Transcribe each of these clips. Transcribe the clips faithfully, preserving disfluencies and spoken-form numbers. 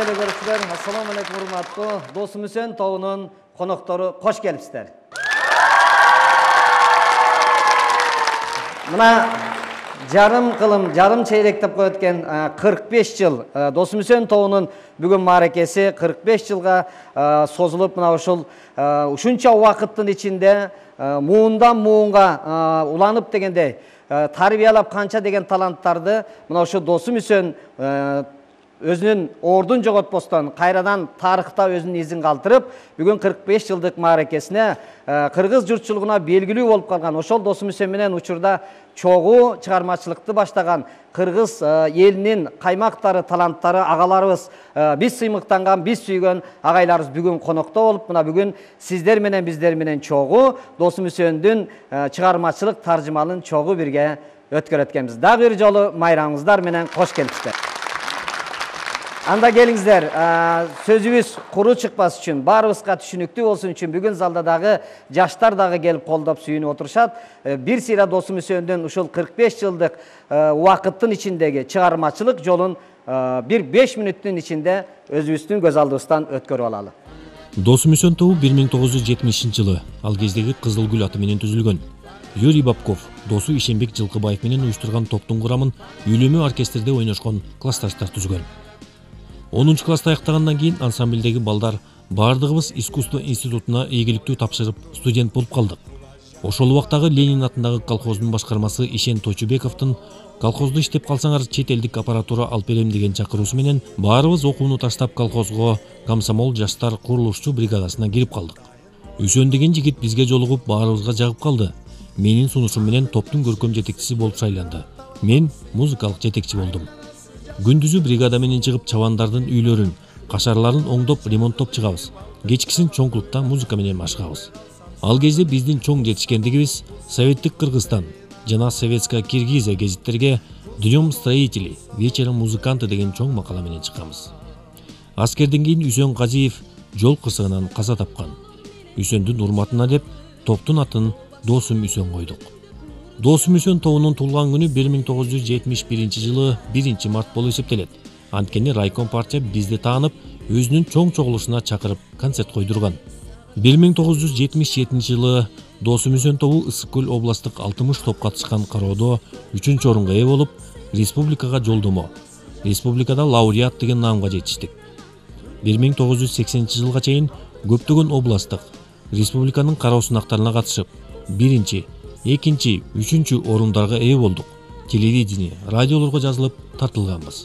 телекөрүүчүлөр, ассаламу алейкум, урматтуу Досум Үсөн тобунун коноктору, кош келипсиздер. Мына жарым кылым, жарым чейрек деп өткен кырк беш жыл Досум Үсөн тобунун бүгүн мааракеси кырк беш жылга созулуп, мына ушул ушунча убакыттын ичинде муундан муунга уланып дегенде тарбиялап канча деген таланттарды мына ушу Досум Үсөн өзүнүн ордун жоготпостон кайрадан тарыхта өзүнүн изин калтырып, бүгүн кырк беш жылдык мааракесине кыргыз журтчулугуна белгилүү болуп калган ошол Досум Үсөн менен учурда чогуу чыгармачылыкты баштаган кыргыз элинин каймактары, таланттары, агаларыбыз, биз сыймыктанган, биз сүйгөн агайларыбыз бүгүн конокто болуп, мына бүгүн сиздер менен биздер менен чогуу Досум Үсөндүн чыгармачылык таржымалын чогуу бирге өткөрөт экенбиз. Дагы бир жолу майрамыңыздар менен кош келипсиздер. Анда келиңиздер, сөзүбүз куру чыкпас үчүн, баарыбызга түшүнүктүү болсун үчүн бүгүн залда дагы жаштар дагы келип колдоп сүйүнүп отурушат. Бир сыйра Досум Үсөндүн ушул кырк беш жылдык убакыттын ичиндеги чыгармачылык жолун бир беш мүнөттүн ичинде өзүбүздүн көз алдыбыздан өткөрүп алалы. Досум Үсөн тобу бир миң тогуз жүз жетимишинчи жылы ал кездеги Кызыл гүл аты менен түзүлгөн. Юрий Бабков, Досу Ишенбек Жылкыбаев менен уюштурган топтун курамын үйлөмө оркестрде ойношкон классташтар түзгөн. онунчу класста аяктагандан кийин ансамблдеги балдар бардыгыбыз искусство институтуна ийгиликтүү тапшырып студент болуп калдык. Ошол убактагы Ленин атындагы колхоздун башкармасы Ишен Тойчубековдун колхозду иштеп калсаңар чет элдик аппаратура алып берем деген чакыруусу менен баарыбыз окууну таштап колхозго комсомол жаштар курулушчу бригадасына кирип калдык. Үсөн деген жигит бизге жолугуп баарыбызга жагып калды. Менин сунушум менен топтун көркөм жетекчиси болуп шайланды. Мен музыкалык жетекчи болдум. Күндүзү бригада менен чыгып чабандардын үйлөрүн, кашарларын оңдоп, ремонттоп чыгабыз. Кечкисин чоң клубда музыка менен машыгабыз. Ал кезде биздин чоң жетишкендигибиз Советтик Кыргызстан жана Советская Киргизия гезиттерге Днём строителей, вечером музыканты деген чоң макала менен чыкканбыз. Аскерден кийин Үсөн Казиев жол кырсыгынан каза тапкан. Үсөндүн урматына деп топтун атын Досум Үсөн койдук. Досум Үсөн тобунун туулган күнү бир миң тогуз жүз жетимиш биринчи жылы биринчи март болуп эсептелет. Анткени райком партия бизди таанып, өзүнүн чоң чогулушуна чакырып концерт койдурган. бир миң тогуз жүз жетимиш жетинчи жылы Досум Үсөн тобу Ысык көл областтык алтымыш топ катышкан кароодо үчүнчү орунга ээ болуп, республикага жолдомо, республикада лауреат деген наамга жетиштик. бир миң тогуз жүз сексенинчи жылга чейин көптөгөн областтык, республиканын кароо сынактарына катышып, биринчи, экинчи, үчүнчү орундарга ээ болдук. Телевидение, радиолорго жазылып тартылганбыз.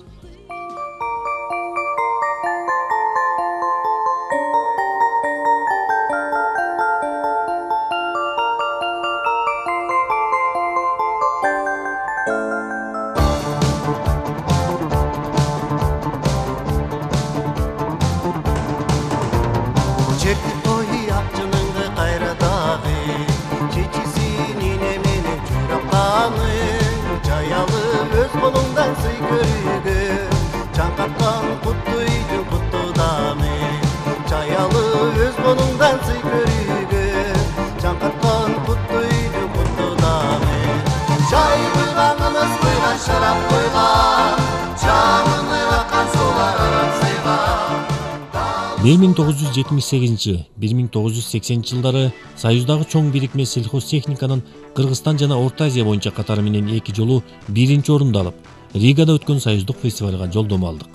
бир миң тогуз жүз жетимиш сегизинчи — бир миң тогуз жүз сексенинчи жылдары Союздагы чоң бирикме сельхозтехниканын Кыргызстан жана Орто Азия боюнча катары менен эки жолу биринчи орунду алып, Ригада өткөн союздук фестивалга жолдомо алдык.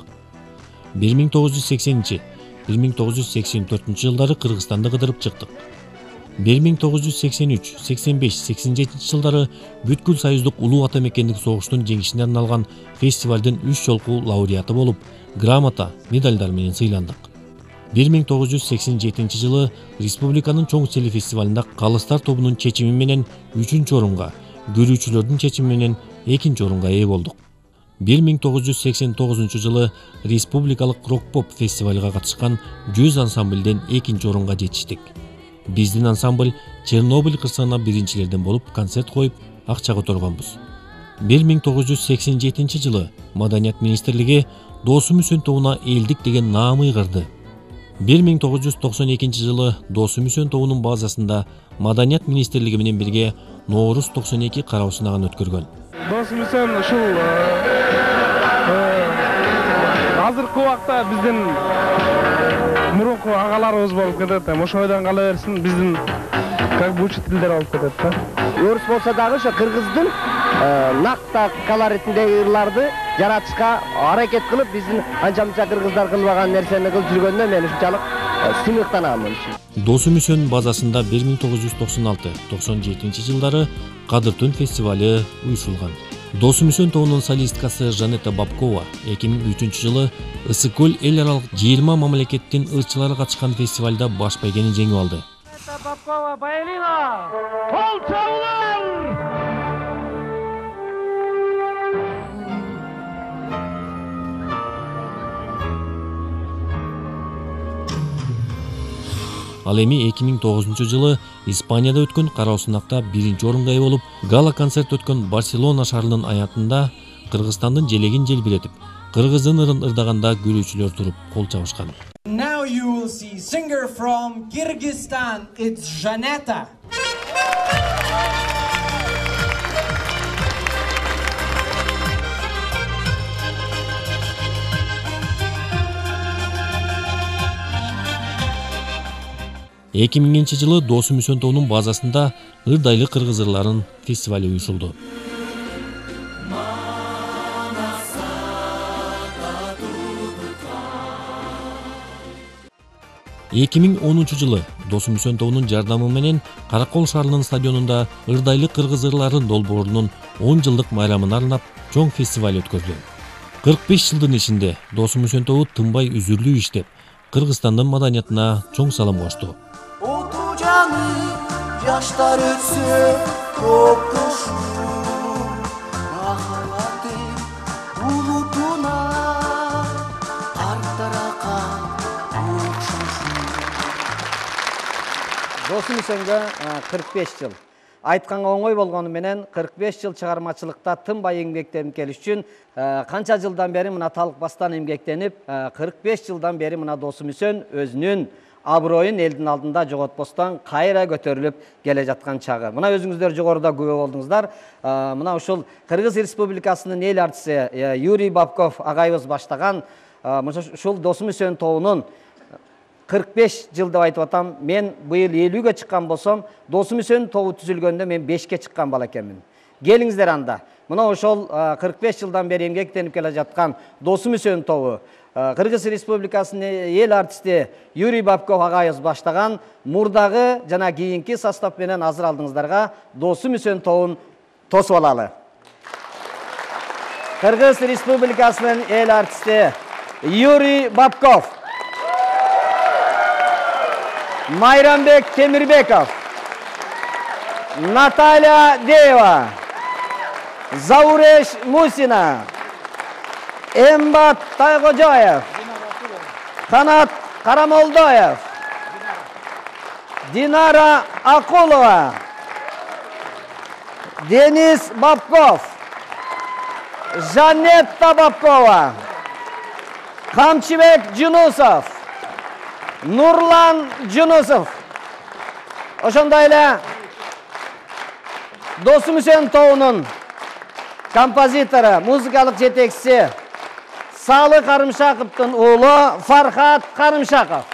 бир миң тогуз жүз сексенинчи — бир миң тогуз жүз сексен төртүнчү жылдары Кыргызстанды кыдырып чыктык. бир миң тогуз жүз сексен үч — сексен беш — сексен жетинчи жылдары бүткүл союздук улуу ата мекендик согуштун жеңишине арналган фестивалдын үч жолку лауреаты болуп, грамота, медальдар менен сыйландык. бир миң тогуз жүз сексен жетинчи жылы республиканын чоң телефестивалында Калыстар тобунун чечими менен үчүнчү орунга, көрүүчүлөрдүн чечими менен экинчи орунга ээ болдук. бир миң тогуз жүз сексен тогузунчу жылы республикалык рок-поп фестивалга катышкан жүз ансамблден экинчи орунга жетиштик. Биздин ансамбль Чернобыль кырсыгына биринчилерден болуп концерт коюп, акча которгонбуз. бир миң тогуз жүз сексен жетинчи жылы Маданият министрлиги Досум Үсөн тобуна элдик деген наам ыйгырды. бир миң тогуз жүз токсон экинчи жылы Досум Үсөн тобунун базасында Маданият министрлиги менен бирге Ноорус токсон эки кароо сынагын өткөргөн. Досум Үсөн ушул азыркы убакта биздин мурунку агаларыбыз болуп кетет. Ошо ойдон кала берсин, биздин как бы учителдер болуп кетет да. Өрүс болсо дагы ошо кыргыздын накта колоритиндеги ырларды жаратышка аракет кылып, биздин анча-мынча кыргыздар кылбаган нерсени кылып жүргөндө мен ушунчалык сыймыктанам. Досу Мүсөн базасында бир миң тогуз жүз токсон алты токсон жетинчи жылдары Кадыр түн фестивалы уюшулган. Досу Мүсөн тобунун солисткасы Жанетта Бабкова эки миң үчүнчү жылы Ысык-Көл эл аралык жыйырма мамлекеттин ырчылары катышкан фестивалда баш байгени жеңип алды. Бабкова, Байлина! Кол чабуулар! Ал эми эки миң тогузунчу жылы Испанияда өткөн кароо сынакта биринчи орунга ээ болуп, гала концерт өткөн Барселона шаарынын аятында Кыргызстандын желегин желбиретип, кыргыздын ырын ырдаганда көрүүчүлөр туруп кол чабышкан. Now you will see singer from Kyrgyzstan, it's Janetta. эки миңинчи жылы Досу Мүсөн тобунун базасында ырдайлы кыргыз ырларын фестивали уюшулду. эки миң онунчу жылы Досу Мүсөн тобунун жардамы менен Каракол шаарынын стадионунда ырдайлы кыргыз ырларын долбоорунун он жылдык майрамына арнап чоң фестиваль өткөрдү. кырк беш жылдын ичинде Досу Мүсөн тобу тынбай үзүрлүү иштеп, Кыргызстандын маданиятына чоң салым кошту. Oldu canı, yaşlar ötsün, kopuşu, rahaladı, bulutuna, artaraka, uçuşu. Досу Мүсөнгө кырк беш жыл. Айтканга оңой болгону менен кырк беш жыл чыгармачылыкта тынбай эмгектенип келиш үчүн канча жылдан бери мына талыкпастан эмгектенип, кырк беш жылдан бери мына Досу Мүсөн өзүнүн аброюн элдин алдында жоготпостон кайра көтөрүлүп келе жаткан чагы. Мына өзүңүздөр жогоруда күбө болдуңуздар. Мына ушул Кыргыз Республикасынын эл артиси Юрий Бабков агайыбыз баштаган ушул Досу Мүсөн тобунун кырк беш жыл деп айтып атам. Мен быйыл элүүгө чыккан болсом, Досу Мүсөн тобу түзүлгөндө мен бешке чыккан бала экенмин. Келиңиздер анда. Мына ошол кырк беш жылдан бери эмгектенип келе жаткан Досу Мүсөн тобу Кыргыз Республикасынын эл артисти Юрий Бабков агайыбыз баштаган мурдагы жана кийинки состав менен азыр алдыңыздарга Досу Мүсөн тобун тосуп алалы. Кыргыз Республикасынын эл артисти Юрий Бабков, Майрамбек Темирбеков, Наталья Деева, Зауреш Мусина, Эмбат Тайгожоев, Канат Карамолдоев, Динара Акулова, Денис Бабков, Жанетта Бабкова, Камчыбек Жунусов, Нурлан Жунусов. Ошондой эле Досу Мүсөн тобунун композитору, музыкалык жетекчиси Салы Карымшаковдун уулу Фархат Карымшаков.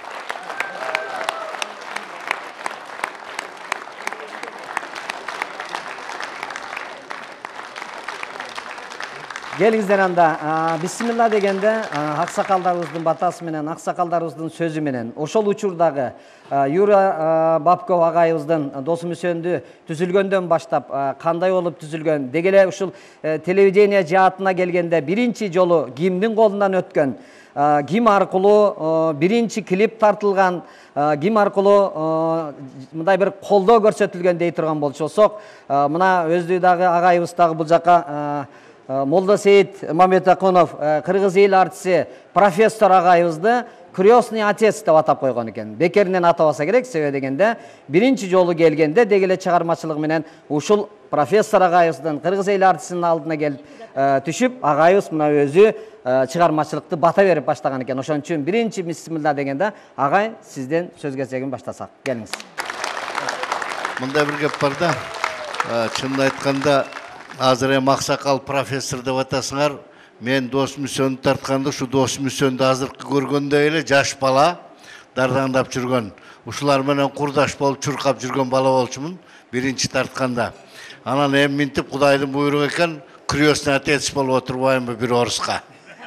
Келиңиздер анда. Бисмилла дегенде аксакалдарыбыздын батасы менен, аксакалдарыбыздын сөзү менен ошол учурдагы Юра Бабков агайыбыздын Досу Мүсөндү түзүлгөндөн баштап кандай болуп түзүлгөн, деги эле ушул телевидение жаатына келгенде биринчи жолу кимдин колунан өткөн, ким аркылуу биринчи клип тартылган, ким аркылуу мындай бир колдоо көрсөтүлгөн дей турган болчусок, мына өзү дагы агайыбыз дагы бул жака Молдосейит Мамедакунов, кыргыз эл артиси профессор агайыбызды крестный отец деп атап койгон экен. Бекеринен атабаса керек, себеби дегенде биринчи жолу келгенде деги эле чыгармачылык менен ушул профессор агайыбыздын кыргыз эл артисинин алдына келип түшүп, агайыбыз мына өзү чыгармачылыкты бата берип баштаган экен. Ошон үчүн биринчи бисмилла дегенде агай сизден сөз кезегин баштасак. Келиңиз. Мындай бир кеп бар да, чынын айтканда азыр эми аксакал профессор деп атасыңар, мен дос мүсөнді тартканда, şu дос мүсөнді азыркы көргөндө эле жаш бала дардаңдап жүргөн. Ушулар менен курдаш болуп чуркап жүргөн бала болчумун биринчи тартканда. Анан эми минтип Кудайдын буйругу экен, крестный отец болуп отурбайбы бир оруска.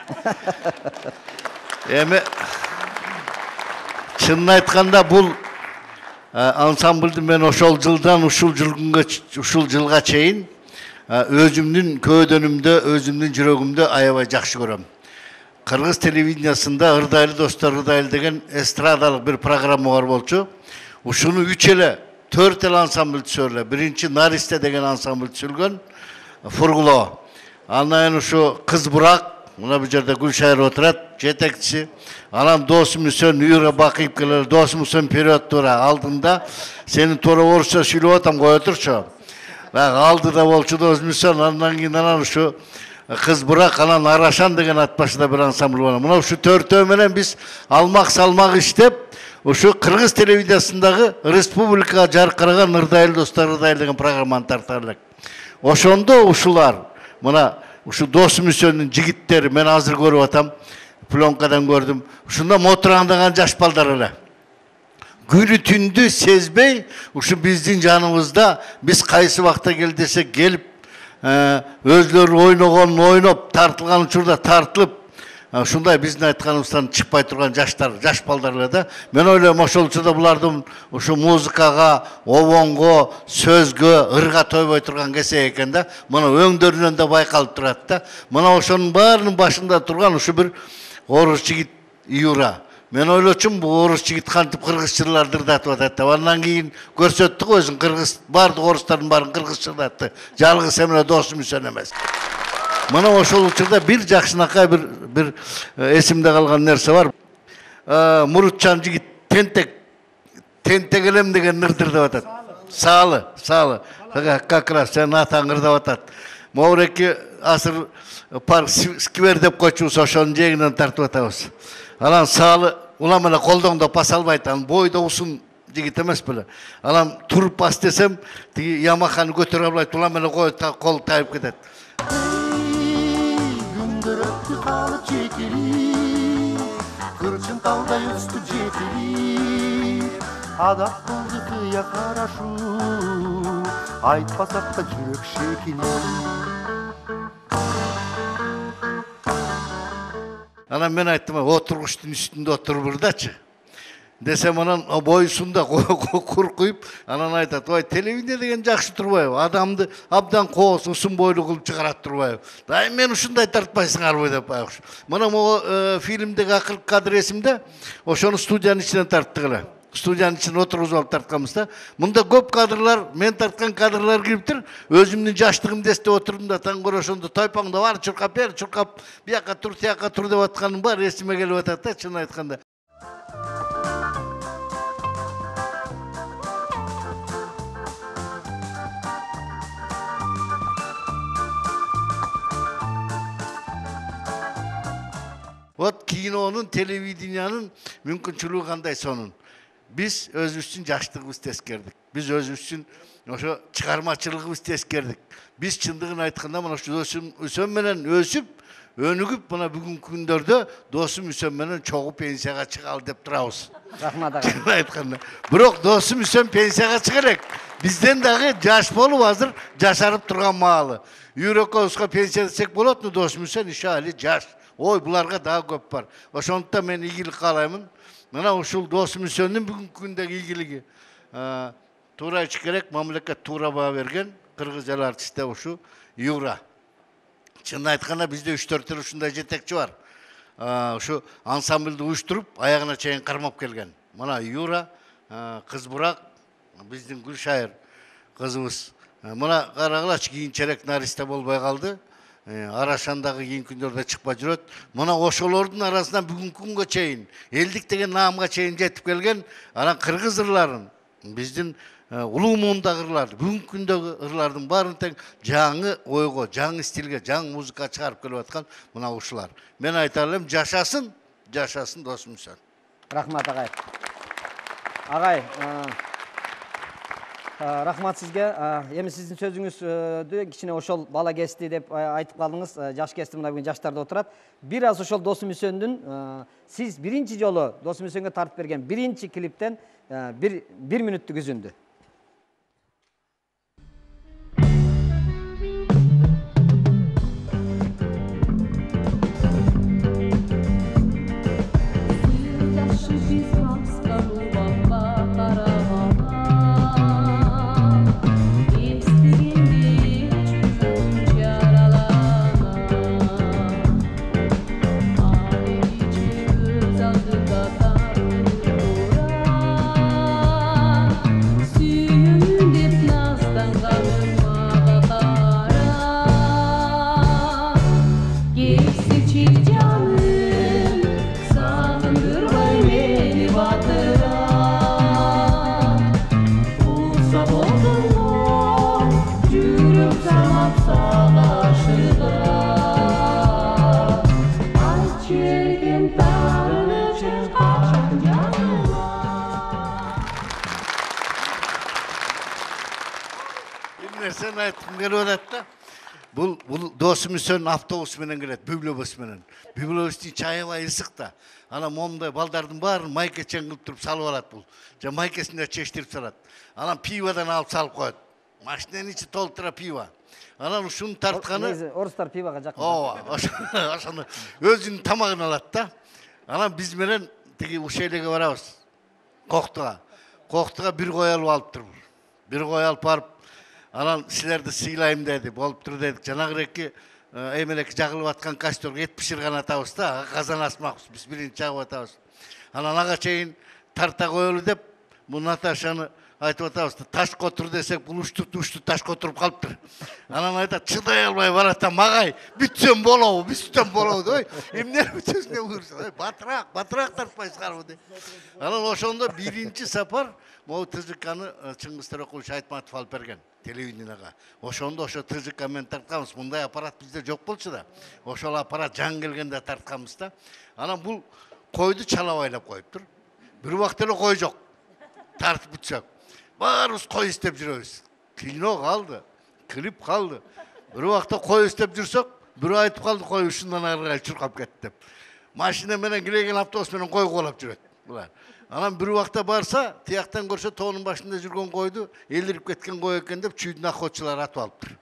Эми чынын айтканда бул ансамблды мен ошол жылдан ушул жылгынга ушул жылга чейин өзүмдүн көөдөнүмдө, өзүмдүн жүрөгүмдө аябай жакшы көрөм. Кыргыз телевидениясында Ырдайлы достор Ырдайлы деген эстрадалык бир программа бар болчу. Ушуну үч эле, төрт эле ансамбль түзөлгөн. Биринчи Наристе деген ансамбль түзөлгөн, Фургуло. Анан ушу Кыз Бурак, мына бул жерде Гүлшайыр отурат, жетекчиси. Анан дос мүсөн Юра Бакиев келер, дос мүсөн период тура алдында. Сени туура орусча сүйлөп атам, кое турчу. Алдыда болчу дос мүсөн, андан кийин анан ушу Кыз Бурак, анан Арашан деген ат башында бир ансамбль бар. Мына ушу төртөө менен биз алмак салмак иштеп, ушу Кыргыз телевизиясындагы республикага жаркыраган Ырдайлы достор Ырдайлы деген программаны тарткан элек. Ошондо ушулар, мына ушу дос мүсөнүн жигиттери, мен азыр көрүп атам, пленкадан көрдүм. Ушунда мотураңдаган жаш балдар эле. Günü түндү сезбей, ушу биздин жаныбызда, биз кайсы вакытта кел десек келип, өзлөрү ойногон ойноп, тартылган учурда тартылып, ушундай биздин айтканыбыздан чыкпай турган жаштар, жаш балдар эле да. Мен ойлойм, ошол учурда булардын ушу музыкага, обонго, сөзгө, ырга тойбой турган кесе экен да. Мына өңдөрүнөн да байкалып турат да. Мына ошонун баарынын башында турган ушу бир орус жигит Юра. Мен ойлочум, бул орус жигит кантип кыргыз жырларды ырдатып атат деп. Андан кийин көрсөттү го өзүн, кыргыз бардык орустардын баарын кыргыз ырдатты. Жалгыз эмне дос мүсөн эмес. Мына ошол учурда бир жакшынакай бир бир эсимде калган нерсе бар. Мурутчан жигит тентек тентек элем деген ырдыр деп атат. Салы, салы. Как раз сен атаң ырдап атат. Моуреки асыр парк сквер деп койчубуз, ошонун жээгинен тартып атабыз. Анан салы улам эле колдоңдо пас албайт, анан бойдо узун жигит эмес беле. Анан туруп пас десем, тиги Ямаханы көтөрө албайт, улам эле кол тайып кетет. Күндөр өттү калып жетили, кырчын талдай өстү жетили. Адап кылды кыя карашу, айтпасак да жүрөк шекили. Анан мен айттым, отургучтун үстүндө отурбурдачы. Десем анан боюсунда куркуйуп, анан айтат, ой, телевидение деген жакшы турбайбы? Адамды абдан коос, узун бойлуу кылып чыгарат турбайбы? Да мен ушундай тартпайсыңарбы деп байкуш. Мына могу фильмдеги акыркы кадр эсимде, ошону студиянын ичинен тарттык эле. Студиянын ичине отургузуп алып тартканбыз да. Мында көп кадрлар, мен тарткан кадрлар кириптир. Өзүмдүн жаштыгымды эстеп отурдум да, таң көрө ошондо тойпаңда бар, чуркап бер, чуркап, бияка тур, тияка тур деп атканым бар, эсиме келип атат да, чын айтканда. Вот кинонун, телевидениянын мүмкүнчүлүгү кандай сонун. Биз өзүбүздүн жаштыгыбызды эскердик. Биз өзүбүздүн ошо чыгармачылыгыбызды эскердик. Биз чындыгын айтканда мына ошо досум Үсөн менен өсүп, өнүгүп, мына бүгүнкү күндөрдө досум Үсөн менен чогуу пенсияга чыгалы деп турабыз. Рахмат ага. Чын айтканда. Бирок досум Үсөн пенсияга чыга элек. Бизден дагы жаш болуп азыр жашарып турган маалы. Юрековска пенсия десек болот, но досум Үсөн ишали жаш. Ой, буларга дагы көп бар. Ошондуктан мен ийгилик каалаймын. Мына ушул досум Үсөндүн бүгүнкү күндөгү ийгилиги. Туура ич керек, мамлекет туура баа берген, кыргыз эл артисте ушу Юра. Чын айтканда бизде үч төрт эл ушундай жетекчи бар. Ушу ансамблды уюштуруп, аягына чейин кармап келген. Мына Юра, Кыз Бурак, биздин Гүлшайыр кызыбыз. Мына карагылачы, кийинчерээк Наристе болбой калды. Арашандагы кийин күндөрдө чыкпай жүрөт. Мына ошолордун арасынан бүгүнкү күнгө чейин, элдик деген наамга чейин жетип келген, анан кыргыз ырларын, биздин улуу муундагы ырларды, бүгүнкү күндөгү ырлардын баарын тең жаңы ойго, жаңы стилге, жаңы музыка чыгарып келип аткан мына ушулар. Мен айта алам, жашасын, жашасын досум Үсөн. Рахмат агай. Агай, рахмат сизге. Эми сиздин сөзүңүздү кичине ошол бала кести деп айтып калдыңыз. Жаш кести мына бүгүн жаштарда отурат. Бир аз ошол Досу Мүсөндүн сиз биринчи жолу Досу Мүсөнгө тартып берген биринчи клиптен бир бир мүнөттүк үзүндү. Sen aytım gelip bu bu Dosу Мүсөнүн автобус менен келет, библиобус менен. Библиобустун чайыбай ысык да. Ана момундай балдардын баарын майка чеңгилип туруп салып алат бул. Же майкасында чечтирип салат. Анан пиводан алып салып коет. Машинанын ичи толтура пиво. Анан ушуну тартканы орустар пивого жакын. Ооба, ошону өзүнүн тамагын алат да. Анан биз менен тиги ушейлеге барабыз. Коктуга. Коктуга бир кой алып алыптыр. Бир кой алып барып анан силерди сыйлайм деди, болуп тур дедик. Жанагыреки эмелек жагылып аткан костерге эт пиширген атабыз да, казан асмакпыз, биз биринчи жагып атабыз. Анан ага чейин тарта коелу деп, бул Наташаны айтып атабыз, таш котур десек, бул ушту ушту таш котуруп калыптыр. Анан айтат, чыдай албай баратам, агай, бүтсөм болобу, бүтсөм болобу, ой, эмне бүтөсүнө буйрса, ой, батыраак, батыраак тартпайсыңарбы деп. Анан ошондо биринчи сапар могу ТЖКны Чыңгыз Төрөкулович Айтматов алып берген. Телевиденияга. Ошондо ошо ТЖК менен тартканбыз. Мындай аппарат бизде жок болчу да. Ошол аппарат жаңы келгенде тартканбыз да. Анан бул койду чалабайлап коюптур. Бир убакта эле кой жок. Тартып бүтсөк. Баарыбыз кой издеп жүрөбүз. Кино калды, клип калды. Бир убакта кой издеп жүрсөк, бирөө айтып калды, кой ушундан арыга чуркап кетти деп. Машина менен килеген автобус менен кой коолап жүрөт булар. Анан бир убакта барса, тияктан көрсө тоонун башында жүргөн койду элдирип кеткен кой экен деп чүйдүн охотчулары атып алыптыр.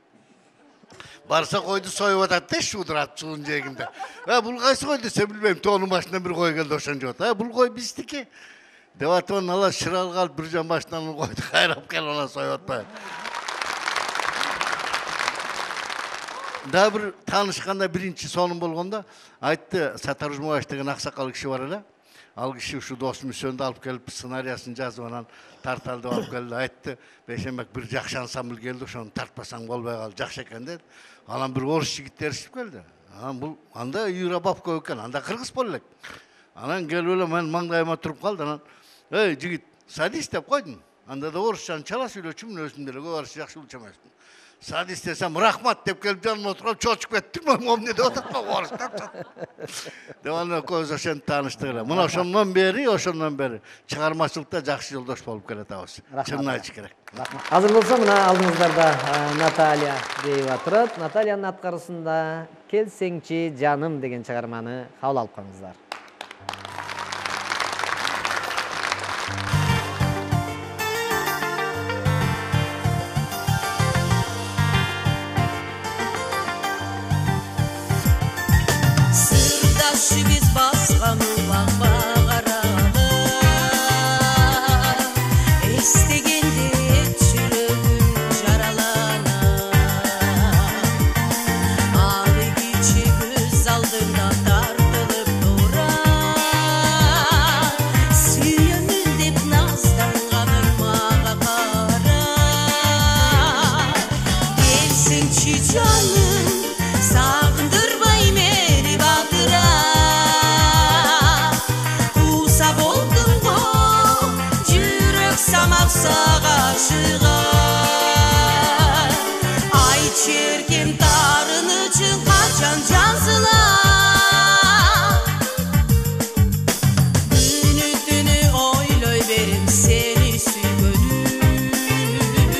Барса койду союп атат да, шудурат суунун жээгинде. А бул кайсы кой десе билбейм, тоонун башында бир кой келди ошон жок. А бул кой биздики. Деп атып ала шырал калып бир жан башынан койду кайрап келип ана союп атпайбы. Да бир таанышканда биринчи сонун болгондо айтты, Сатар Жумабаев деген аксакал киши бар эле. Ал киши ушу Досу Мүсөндү алып келип, сценариясын жазып анан тарталды алып келди, айтты, Бейшенбек бир жакшы ансамбль келди, ошону тартпасаң болбой калды, жакшы экен деп. Анан бир орус жигиттери чыгып келди. Анан бул анда Юра Бабко экен, анда кыргыз боло элек. Анан келип эле мен маңдайыма туруп калды, анан, "Эй, жигит, садись" деп койдум. Анда да орусчаны чала сүйлөчүмүн, өзүм деле көп орусча жакшы билчү эмесмин. Садись десем, рахмат деп келип жаныма отуруп чочуп кеттим, эмне деп атат орус деп. Деп аны көз ошентип тааныштык эле. Мына ошондон бери, ошондон бери чыгармачылыкта жакшы жолдош болуп келатабыз. Чынын айтыш керек. Рахмат. Азыр болсо мына алдыңыздарда Наталья деп атырат. Натальянын аткарысында "Келсеңчи жаным" деген чыгарманы кабыл алып коюңуздар. Biz baskan ulak bağaralı İstegende çürüğün jaralana Ağrı içi göz aldığında tartılıp dura Süyönün dep nazdan kanırmağa kara Gelsinçi canım sağındırmay meni bakıra Sağaşığa Ay çirkin tarın için kaçan cansılar Dünü dünü oyloy verim seni sügönüm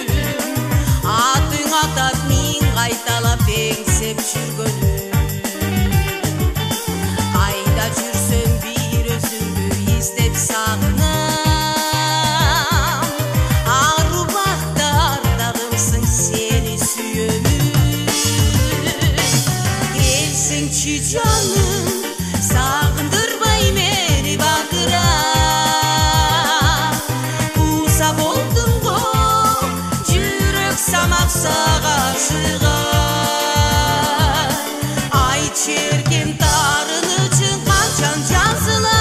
сағашыға айт шеркем тарын үшін қаншан жазыла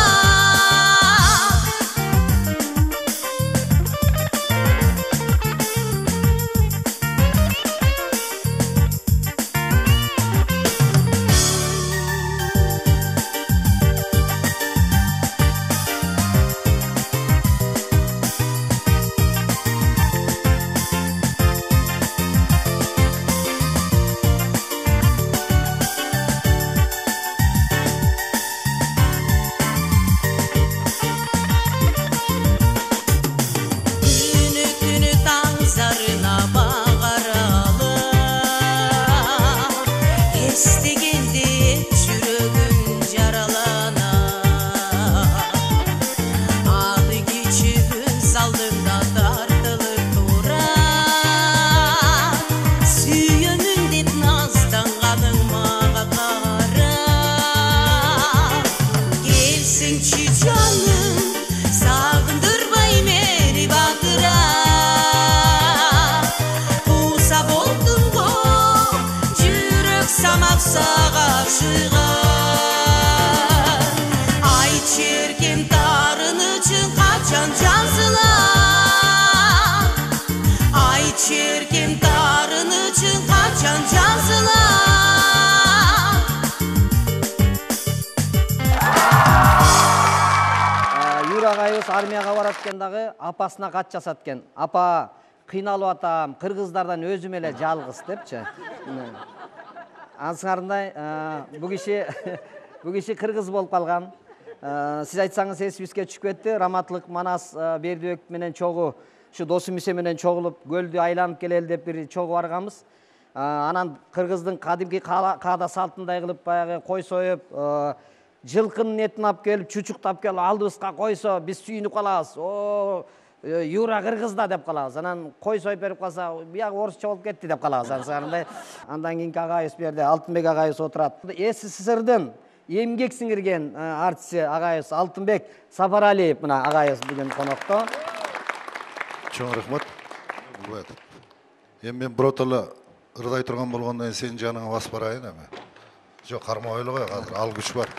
сағашыға айт шеркем тарын үшін қаншан жазыла айт шеркем тарын үшін қаншан жазыла Юра агайыбыз армияға барат экен дагы апасына кат жасат экен. Апа, кыйналып атам, кыргыздардан өзүм эле жалгыз депчи. Ансыңарындай, бу киши бу киши кыргыз болуп калган. Сиз айтсаңыз эсибизге түшүп кетти. Раматлык Манас Бердибек менен чогуу, ушу досу Мүсө менен чогулуп көлдү айланып келели деп бир чогуу барганбыз. Анан кыргыздын кадимки каада салтындай кылып баягы кой союп, жылкынын этин алып келип, чучуктап келип алдыбызга койсо, биз сүйүнүп калабыз. О, Юра кыргызда деп калабыз. Анан кой союп берип калса, биягы орусча болуп кетти деп калабыз. Ансыңарындай. Андан кийинки агайыбыз берди, Алтынбек агайыбыз отурат. СССРдын эмгек сиңирген артисти агайыбыз Алтынбек Сапаралиев мына агайыбыз бүгүн конокто. Чоң рахмат. Эми мен биротоло ырдай турган болгондон кийин сенин жаныңа басып барайын эми. Жок, кармабай эле кой, азыр ал күч бар.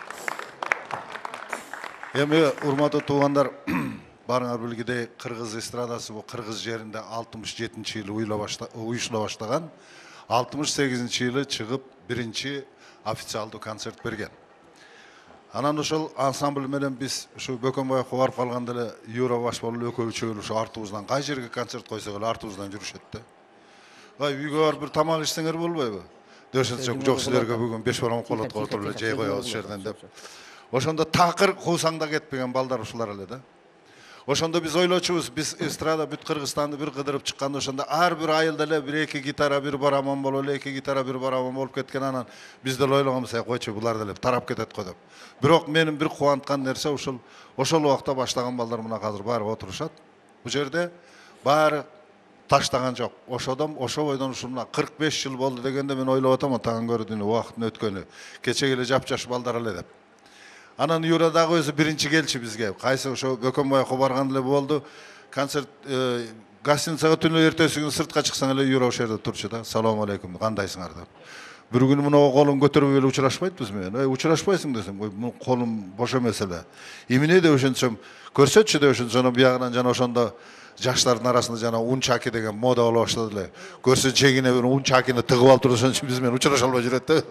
Эми урматтуу туугандар, барыңар билгидей, кыргыз эстрадасы бу кыргыз жеринде алтымыш жетинчи жылы уюшула баштаган. алтымыш сегизинчи жылы чыгып биринчи официалдуу концерт берген. Анан ошол ансамбль менен биз ушу Бөкөнбаевге барып калганда эле Юра баш болуп экөөчү ушу артыбыздан кай жерге концерт койсок эле артыбыздан жүрүшөт да. Ай, үйгө барып бир тамак ичсеңер болбойбу? Дешенсек, жок силерге бүгүн беш барам колот отуруп эле жей коебуз ушул жерден деп. Ошондо такыр куусаңда кетпеген балдар ушулар эле да. Ошондо биз ойлочубуз, биз эстрада бүт Кыргызстанды бир кыдырып чыкканда ошондо ар бир айылда эле бир эки гитара, бир барабан болуп эле, эки гитара, бир барабан болуп кеткен. Анан биз деле ойлогонбуз, койчу булар деле тарап кетет го деп. Бирок менин бир кубанткан нерсе ушул ошол убакта баштаган балдар мына азыр баары отурушат. Бул жерде баары таштаган жок. Ошодон ошо бойдон ушул мына кырк беш жыл болду дегенде мен ойлоп атам, тагын көрдүн убакыттын өткөнү. Кечеге эле жапжаш балдар эле деп. Анан Юра дагы өзү биринчи келчи бизге. Кайсы ошо Бөкөнбаевге барган эле болду. Концерт гостиницага түнү эртеси күнү сыртка чыксаң эле Юра ошол жерде турчу да. Салам алейкум, кандайсыңар деп. Бир күнү мына колун көтөрүп эле учурашпайбыз менен. Ой, учурашпайсың десем, ой, мун колум бош эмес эле. Эмне деп ошентсем, көрсөтчү деп ошентсем, биягынан жана ошондо жаштардын арасында жана унчаки деген мода боло баштады эле. Көрсө жегине бир унчакини тыгып алып турушун үчүн биз менен учураша албай жүрөт да.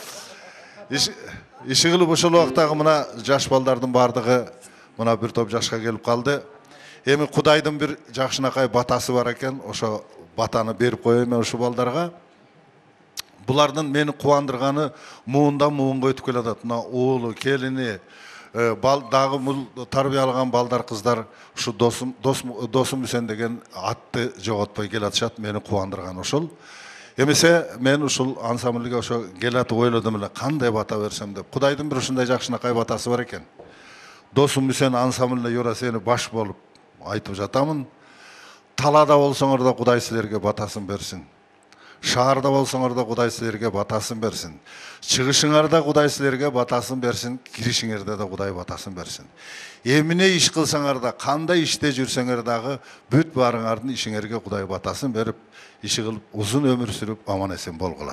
Иши кылып ошол убактагы мына жаш балдардын бардыгы мына бир топ жашка келип калды. Эми Кудайдын бир жакшынакай батасы бар экен. Ошо батаны берип коеюн мен ушул балдарга. Булардын мени кубандырганы муундан муунга өтүп келатат. Мына уулу, келини, дагы тарбия алган балдар, кыздар ушу досум досум Мүсен деген атты жоготпой келатышат. Мени кубандырган ошол. Эмесе мен ушул ансамбльге ошо келатып ойлодум эле, кандай бата берсем деп. Кудайдын бир ушундай жакшынакай батасы бар экен. Досум Мүсен ансамбльне Юра сени баш болуп айтып жатамын. Талада болсоңор да Кудай силерге батасын берсин. Шаарда болсоңор да Кудай силерге батасын берсин. Чыгышыңарда Кудай силерге батасын берсин, киришиңерде да Кудай батасын берсин. Эмне иш кылсаңар да, кандай иште жүрсөңөр дагы бүт барыңардын ишиңерге Кудай батасын берип, иши кылып узун өмүр сүрүп аман эсен болгула.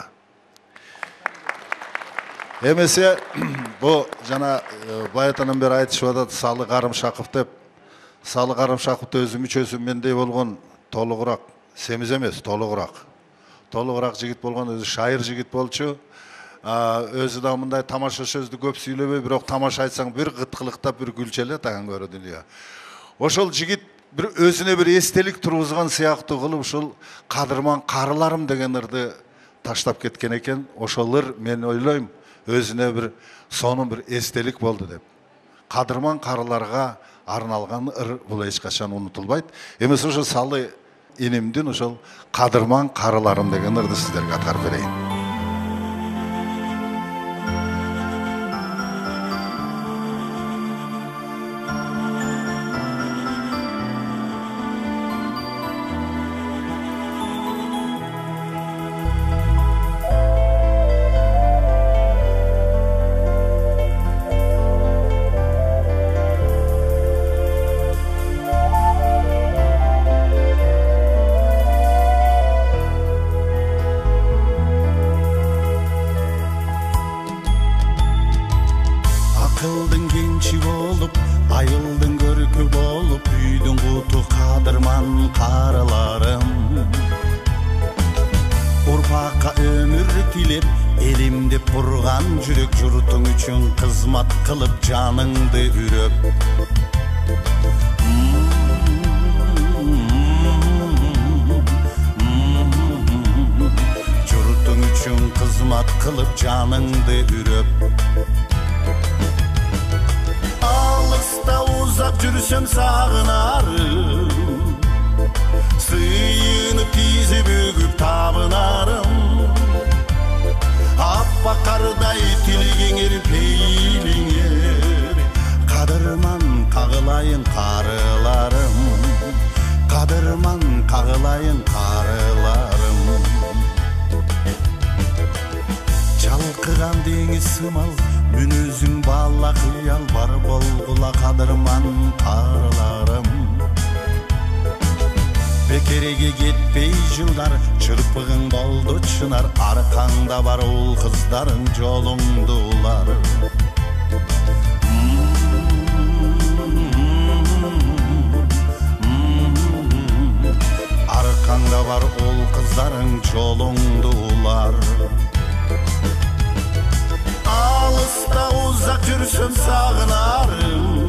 Эмесе бу жана баятанан бери айтышып атат Салы Карымшаков деп. Салы Карымшаковду өзү мүчөсү мендей болгон толугураак, семиз эмес, толугураак. Толугураак жигит болгон, өзү шайыр жигит болчу. Өзү да мындай тамаша сөздү көп сүйлөбөй, бирок тамаша айтсаң бир кыткылыктап бир күлчеле таган көрө дүйнө. Ошол жигит bir özüne bir estelik turguzgan siyaqtı kılıp uşul kadırman karılarım degen ırdı taşlap ketken eken oşolur men oylayım özüne bir sonun bir estelik boldu dep. Kadırman karılarga arnalgan ır bula hiç kaçan unutulbaydı. Emes uşul Salı inimdin uşul kadırman karılarım degen ırdı sizlerge atar vereyim. Akıldın gençi olup, ayıldın görkü bolup, büyüdün kutu kadırman karılarım. Urpaka ömür tilip, elimde purgan jürek jurtun üçün kızmat kılıp canыңды üröp. Jurtun üçün kızmat kılıp canыңды üröp. Alısta uzak жүрсөм sağınarım, sıyınıp tizi bөгüp tabınarım. Appa karday tiligiңер peýliňer, kadırman kagılayın karılarım, kadırman kagılayın karılarım. Çalkıgan deňiz sımal, Münözün balla kıyal var bolgula kadırman karılarım. Bekerege getpey жылдар, çırpığın boldu çınar, arkanda var ol kızların jolуңдулар. Arkanda var ol kızların jolуңдулар. Alısta uzak жүрсөм sağınarım,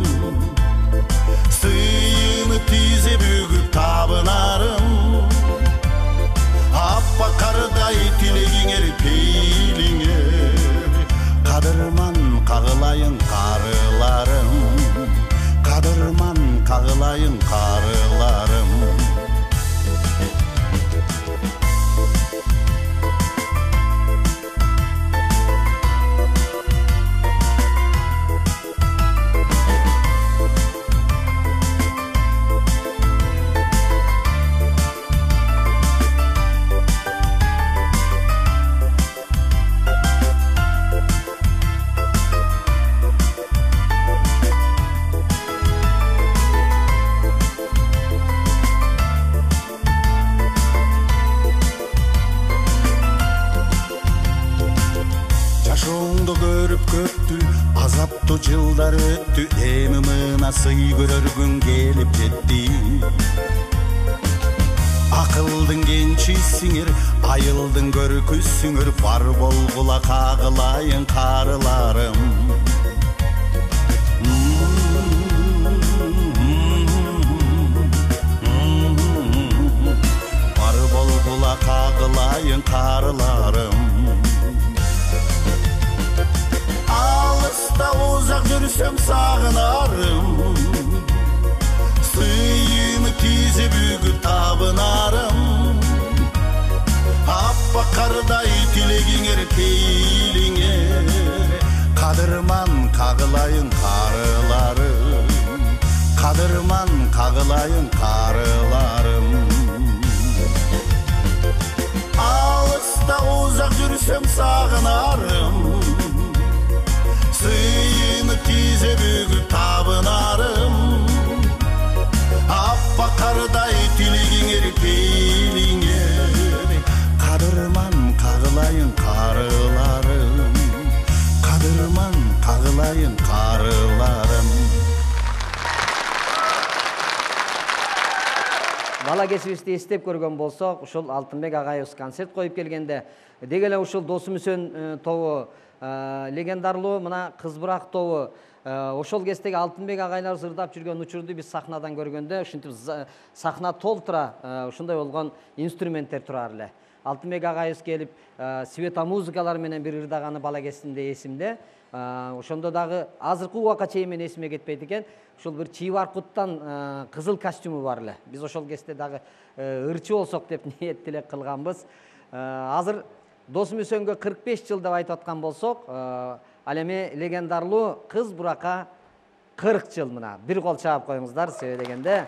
sıyını tize bөгüp tabınarım. Appa karday tilegiңер peýliňer, kadırman kagılayın karılarım, kadırman kagılayın karılarım. Жашооңду көрүп көптү, азаптуу жылдар өттү, эми мына сый көрөр күн келип жетти. Акылдын кенчисиңер, айылдын көркүсүңөр, бар болгула кагылайын карыларым. Бар болгула kagılayın karılarım. Alısta uzak жүрсөм sağınarım, sıyını tize bөгüp tabınarım. Appa karday tilegiңер peýliňer, kadırman kagılayın karılarım, kadırman kagılayın karılarım. Al сыйыны тизе бүгүп табынарым аппак кардай тилигиңер пейлиңер кадырман кагылайын карыларым кадырман кагылайын карыларым. Бала кесибизди эстеп көргөн болсок, ушул Алтынбек агайыбыз концерт коюп келгенде деги эле ушул Досмүсөн тобу легендарлуу мына Кызбырак тобу ошол кездеги Алтынбек агайлар ырдап жүргөн учурду биз сахнадан көргөндө ушинтип сахна толтура ушундай болгон инструменттер турар эле. Алтынбек агайыбыз келип света музыкалар менен бир ырдаганы бала кезинде эсимде. Ошондо дагы азыркы убакка чейин мен эсиме кетпейт экен. Ушул бир чийбаркуттан кызыл костюму бар эле. Биз ошол кезде дагы ырчы болсок деп ниет тилек кылганбыз. Азыр Досмүсөнгө кырк беш жыл деп айтып аткан болсок, ал эми легендарлуу Кызбыракка кырк жыл мына. Бир кол чаап коюңуздар себеби дегенде.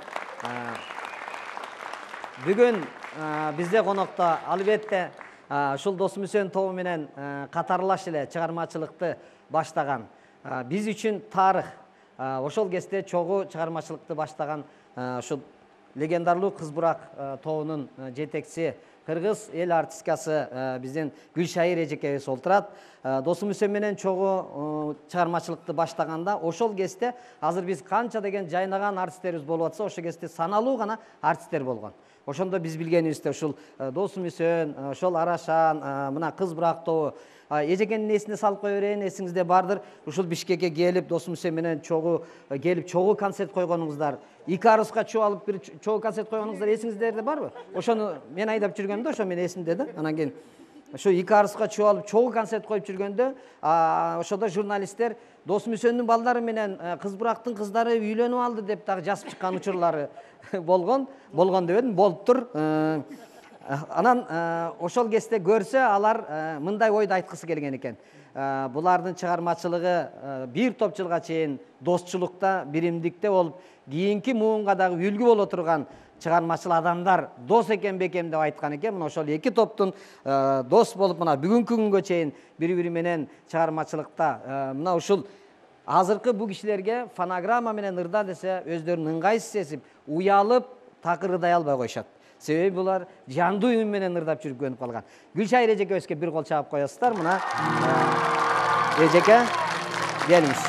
Бүгүн бизде конокто албетте ушул Досмүсөн тобу менен катарлаш эле чыгармачылыкты баштаган. Биз үчүн тарых. Ошол кезде чогуу чыгармачылыкты баштаган ушул легендарлуу Кызбырак тобунун жетекчиси кыргыз эл артисткасы биздин Гүлшайыр эжекебиз олтурат. Досмүсөн менен чогуу чыгармачылыкты баштаганда ошол кезде азыр биз канча деген жайнаган артисттерибиз болуп атса, ошол кезде саналуу гана артисттер болгон. Ошондо биз билгенибизде ушул Досмүсөн, ошол Арашан, мына Кызбырак тобу эжекенин эсине салып кое берейин, эсиңизде бардыр. Ушул Бишкекке келип Досмүсөн менен чогуу келип чогуу концерт койгонуңуздар. Икаруска чоо алып бир чогуу концерт койгонуңуздар эсиңиздерде барбы? Ошону мен айдап жүргөндө ошо мен эсимде да. Анан кийин ошо Икаруска чоо алып чогуу концерт коюп жүргөндө ошодо журналисттер Досмүсөндүн балдары менен Кызбырактын кыздары үйлөнүп алды деп дагы жазып чыккан учурлары болгон. Болгон дебедим, болуптур. Анан ошол кезде көрсө алар мындай ойду айткысы келген экен. Булардын чыгармачылыгы бир топ жылга чейин достчулукта, биримдикте болуп, кийинки муунга дагы үлгү боло турган чыгармачыл адамдар дос экен бекем деп айткан экен. Мына ошол эки топтун дос болуп, мына бүгүнкү күнгө чейин бири-бири менен чыгармачылыкта мына ушул азыркы бу кишилерге фонограмма менен ырда десе өздөрүн ыңгайсыз сезип, уялып, такыр ырдай албай коюшат. Себеби булар жандуу үн менен ырдап жүрүп көнүп калган. Гүлшайыр эжекебизге бир кол чаап коесуздар. Мына эжеке келиңиз.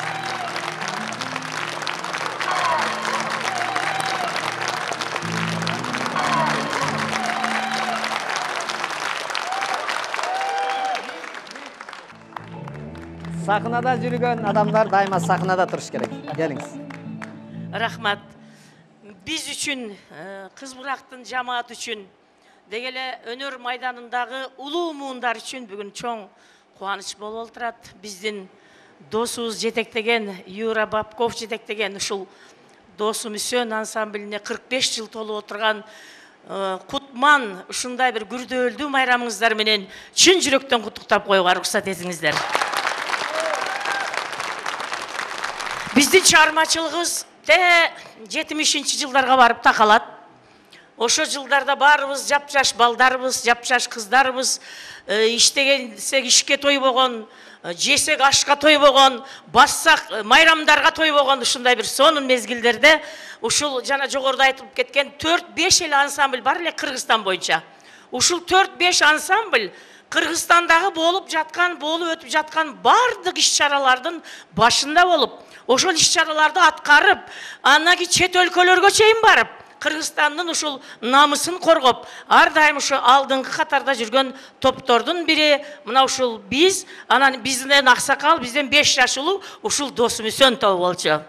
Сахнада жүргөн адамдар дайыма сахнада туруш керек. Келиңиз. Рахмат. Биз үчүн, Кызбырактын жамаат үчүн, дегеле өнөр майданындагы улуу муундар үчүн бүгүн чоң кубаныч болуп отурат. Биздин досубуз жетектеген, Юра Бабков жетектеген ушул Досмүсөн ансамблине кырк беш жыл толуп отурган кутман ушундай бир күрдөөлдүү майрамыңыздар менен чын жүрөктөн куттуктап коюуга уруксат этиңиздер. Биздин чыгармачылыгыбыз жетимишинчи жылдарга барып такалат. Ошо жылдарда баарыбыз жапжаш балдарыбыз, жапжаш кыздарыбыз иштегенсек ишке тойбогон, жесек ашка тойбогон, бассак майрамдарга тойбогон ушундай бир сонун мезгилдерде ушул жана жогоруда айтылып кеткен төрт беш эле ансамбль бар эле Кыргызстан боюнча. Ушул төрт беш ансамбль Кыргызстандагы болуп жаткан, болуп өтүп жаткан бардык иш-чаралардын башында болуп, ошол иш-чараларды аткарып, андан кийин чет өлкөлөргө чейин барып, Кыргызстандын ушул намысын коргоп, ар дайым ушу алдыңкы катарда жүргөн топтордун бири мына ушул биз, анан бизден аксакал, бизден беш жаш улуу ушул Досмүсөн тобу болчу.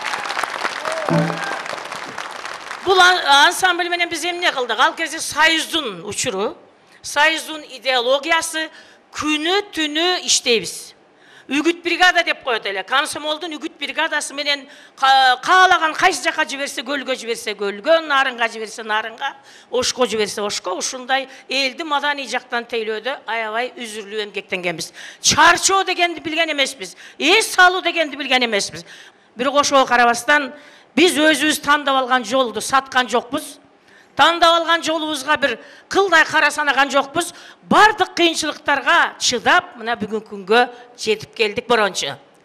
Бул ансамбль менен биз эмне кылдык? Ал кезде Союздун учуру, Союздун идеологиясы, күнү түнү иштейбиз. Үгүт бригада деп коет эле. Комсомолдун үгүт бригадасы менен каалаган кайсы жака жиберсе көлгө жиберсе көлгө, нарынга жиберсе нарынга, ошко жиберсе ошко, ушундай элди маданий жактан тейлөөдө аябай үзүрлүү эмгектенгенбиз. Чарчоо дегенди билген эмеспиз, эс салуу дегенди билген эмеспиз. Бирок ошого карабастан биз өзүбүз тандап алган жолду саткан жокпуз. Тандап алган жолубузга бир кылдай кара санаган жокпуз. Бардык кыйынчылыктарга чыдап, мына бүгүнкү күнгө жетип келдик борончу.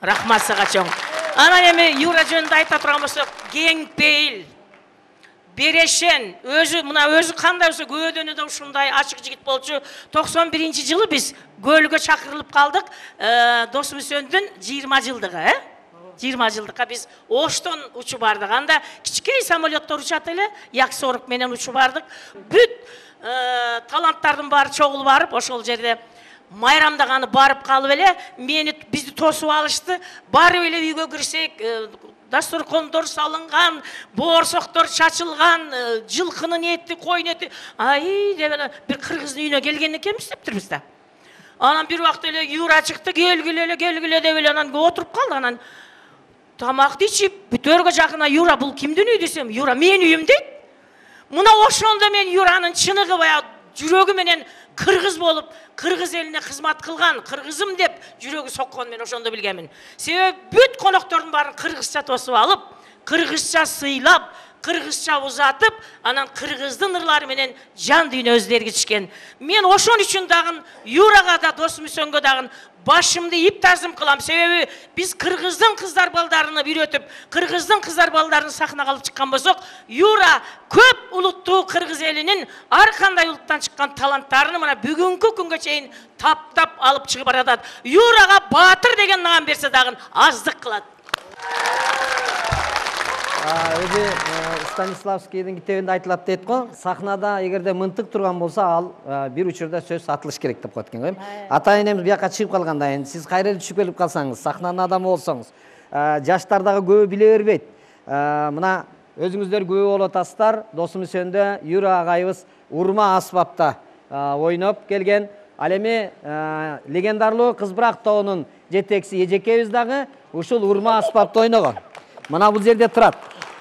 Рахмат сага чоң. Анан эми Юра жөнүндө айта турган болсок, кең пейил, берешен, өзү мына өзү кандай болсо көөдөнү да ушундай ачык жигит болчу. токсон биринчи жылы биз көлгө чакырылып калдык. Досмүсөндүн жыйырма жылдыгы, э? жыйырма жылдыкка биз Оштон учуп бардык. Анда кичкей самолеттор учат эле, Як сорок менен учуп бардык. Бүт таланттардын баары чогулуп барып, ошол жерде майрамдаганы барып калып эле, мени бизди тосуп алышты. Барып эле үйгө кирсек, дасторкондор салынган, боорсоктор чачылган, жылкынын эти, койун эти. Ай, деп эле бир кыргыздын үйүнө келген экенбиз дептирбиз да. Анан бир убакта эле Юра чыкты, келгиле эле, келгиле деп эле анан отуруп калды. Анан тамакты ичип, бүтөргө жакына Юра бул кимдин үйү десем, Юра менин үйүм дейт. Мына ошондо мен Юранын чыныгы баягы жүрөгү менен кыргыз болуп, кыргыз элине кызмат кылган, кыргызым деп жүрөгү соккон мен ошондо билгенмин. Себеби бүт коноктордун баарын кыргызча тосуп алып, кыргызча сыйлап, кыргызча узатып, анан кыргыздын ырлары менен жан дүйнө өздөрү кичкен. Мен ошон үчүн дагы Юрага да, Досмүсөнгө дагы башымды ип тазым кылам. Себеби биз кыргыздын кыздар балдарын үйрөтүп, кыргыздын кыздар балдарын сахнага алып чыккан болсок, Юра көп улуттуу кыргыз элинин ар кандай улуттан чыккан таланттарын мына бүгүнкү күнгө чейин таптап алып чыгып баратат. Юрага баатыр деген нам берсе дагы аздык кылат. Өзі Станиславскийдің китебинде айтылат дейт го, сахнада эгерде мынтык турган болсо, ал бир учурда сөз атылыш керек деп коет экен го. Ата энем бияка чыгып калганда, эми сиз кайра түшүп келип калсаңыз, сахнанын адамы болсоңуз, жаштар дагы көбү биле бербейт. Мына өзүңүздөр күбө болуп атасыздар, Досмүсөндө Юра агайыбыз урма аспапта ойноп келген. Ал эми легендарлуу Кызбырак тоонун жетекчиси эжекебиз дагы ушул урма аспапта ойногон. Мына бул жерде турат.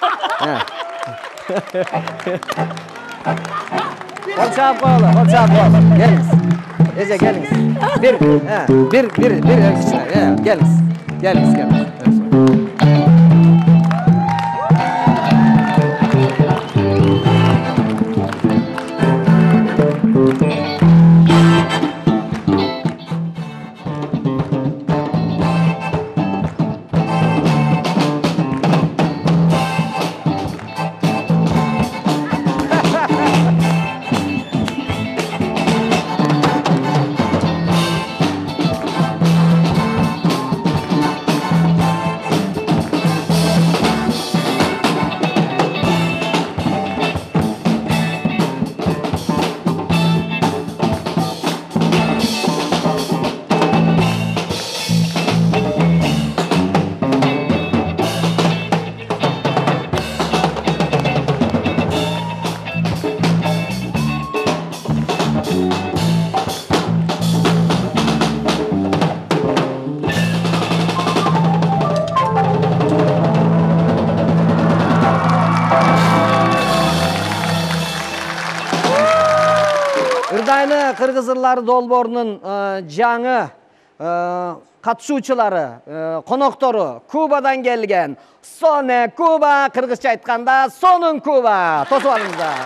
Колчап коелу, колчап коелу. Келиңиз. Эже келиңиз. Бир, бир, бир, бир кичине. Келиңиз. Келиңиз, келиңиз. Ырдайны Кыргыз ырлары долбоорунун жаңы катышуучулары, коноктору Кубадан келген. Соне Куба, кыргызча айтканда сонун Куба. Тосуп алыңыздар.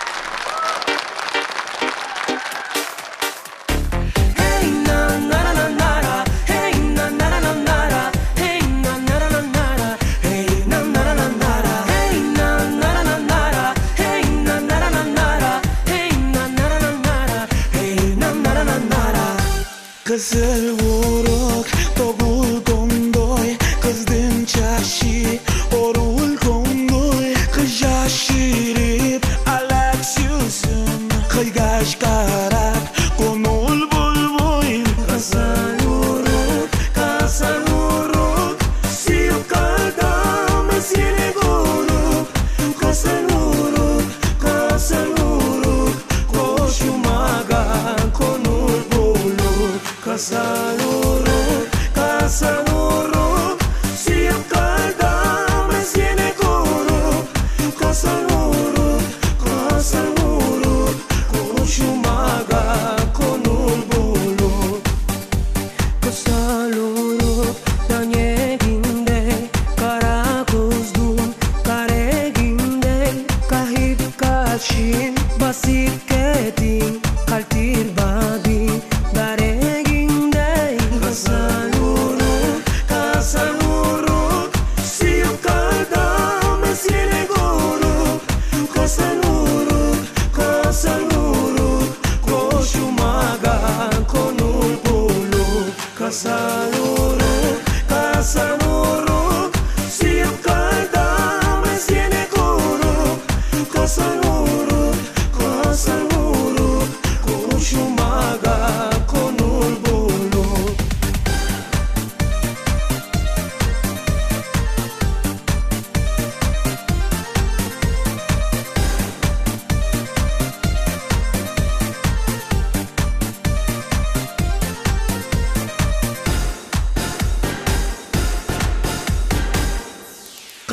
Kızıl vuruk doğulgundoy, kızdın çaşı orulgundoy, kız yaşırıp alaksıyorsun, kıygaş karap konul bulboy. Kazan vuruk, kazan vuruk, siyukadam seni vurup, kazan vuruk, kazan vuruk, koşumagan konul bulur. Kazan vuruk, kazan vuruk, siyukadam seni vurup, kazan vuruk, kazan vuruk, koşumagan konul bulur. Kazan vuruk, danyeginde, kara kuzdun, kareginde, kahip kaçin, basip kedin, kaltir badin, dare. Kazan vuruk,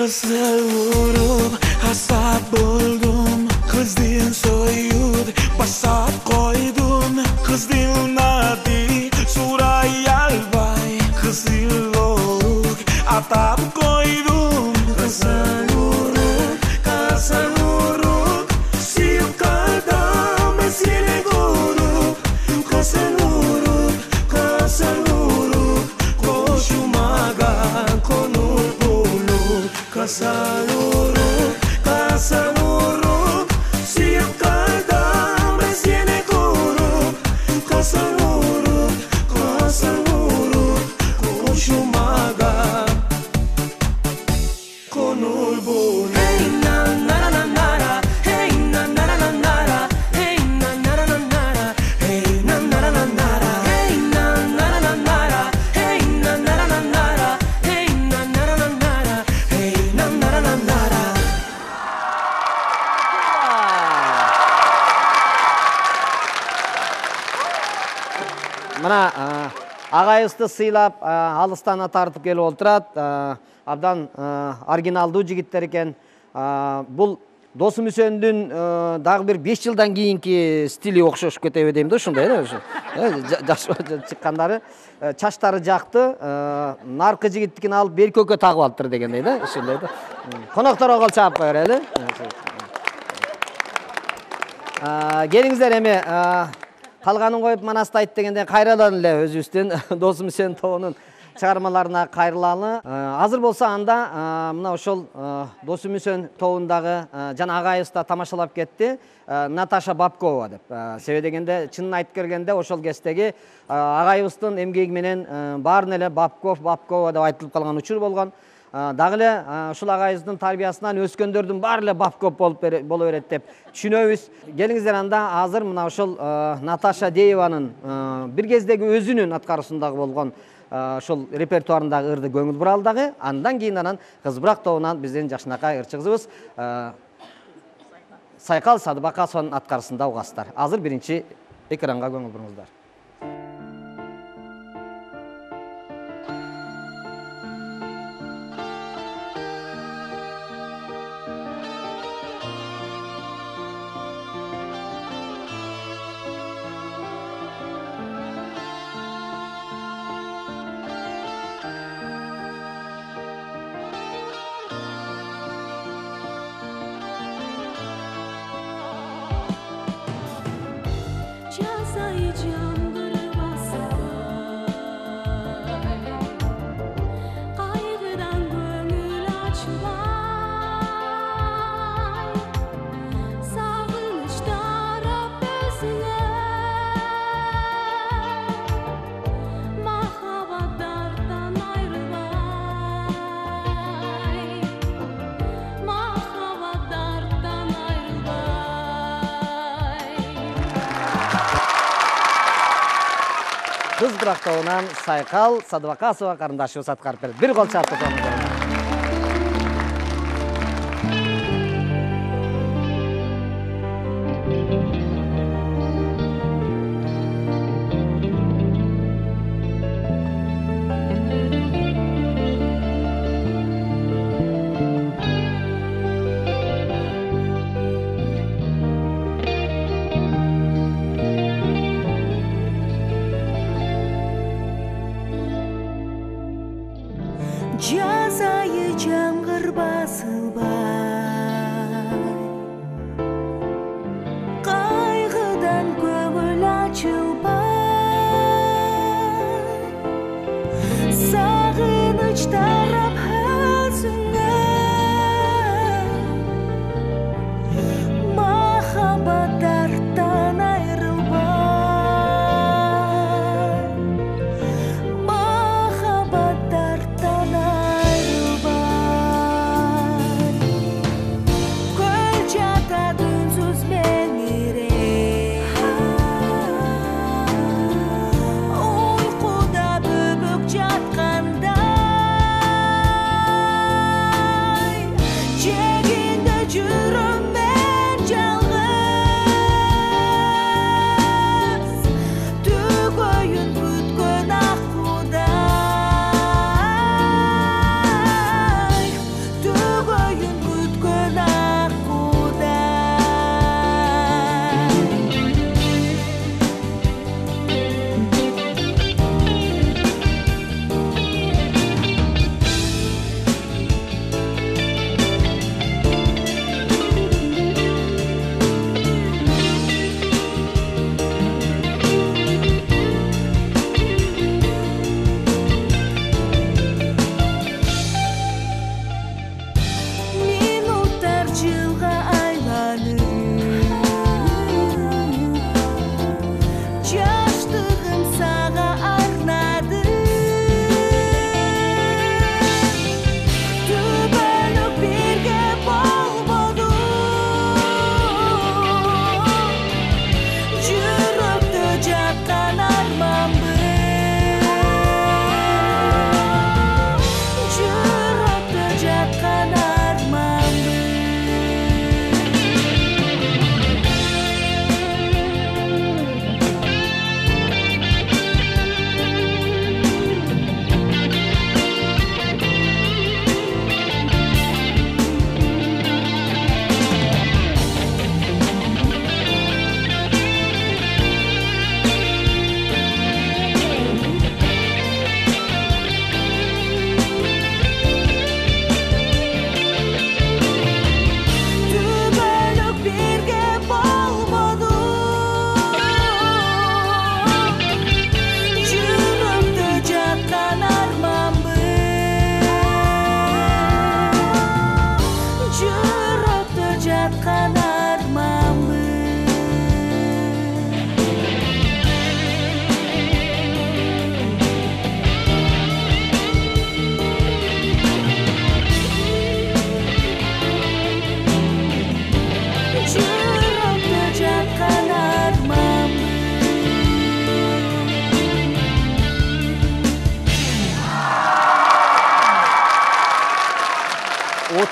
Kızılıp hasap buldum, kız dilin soyud basat koydun, kız dilin adı Suray Albay, kız diloluk atap koydum. Kızılıp kızılıp silkadam seni korup, kızılıp kızılıp koşumaga konur bulur. Kızılıp kızılıp silkadam seni korup, kızılıp kızılıp koşumaga konur bulur. Hey na na na na na, hey na na na na na, hey na na na na na, hey na na na na na, hey na na na na na, hey na na na na na, hey na na na na na, hey na na na na na. Мына агайыбызды сыйлап, алыстан тартып келип отурат. Абдан оригиналдуу жигиттер экен. Бул Досу Мүсөндүн дагы бир беш жылдан кийинки стили окшошуп кетеби дейм да, ушундай да. Жаш чыккандары, чачтары жакты, наркы жигиттикин алып бер көкө тагып алыптыр дегендей да, ушундай да. Конокторго кол чаап коелу эле. Келиңиздер эми калганын коюп манасты айт дегенде кайрадан эле өзүбүздүн Досу Мүсөн тобунун чыгармаларына кайрылалы. Азыр болсо анда мына ошол Досу Мүсөн тобундагы жана агайыбызда тамашалап кетти Наташа Бабкова деп. Себеби дегенде чынын айтып келгенде ошол кездеги агайыбыздын эмгеги менен баарын эле Бабков, Бабкова деп айтылып калган учур болгон. Дагы эле ушул агайыбыздын тарбиясынан өскөндөрдүн баары эле Бабков боло берет деп түшүнөбүз. Келиңиздер анда азыр мына ошол Наташа Дееванын бир кездеги өзүнүн аткарышындагы болгон ошол репертуарындагы ырды көңүл буралдагы, андан кийин анан Кызбырак тобунан биздин жакшынакай ырчы кызыбыз Сайкал Садыбакасованын аткарышында угасыздар. Азыр биринчи экранга көңүл буруңуздар. Кызбырак тобунан Сайкал Садыбакасова карындашыбыз аткарып берет. Бир кол чаап турсаңыздар. Just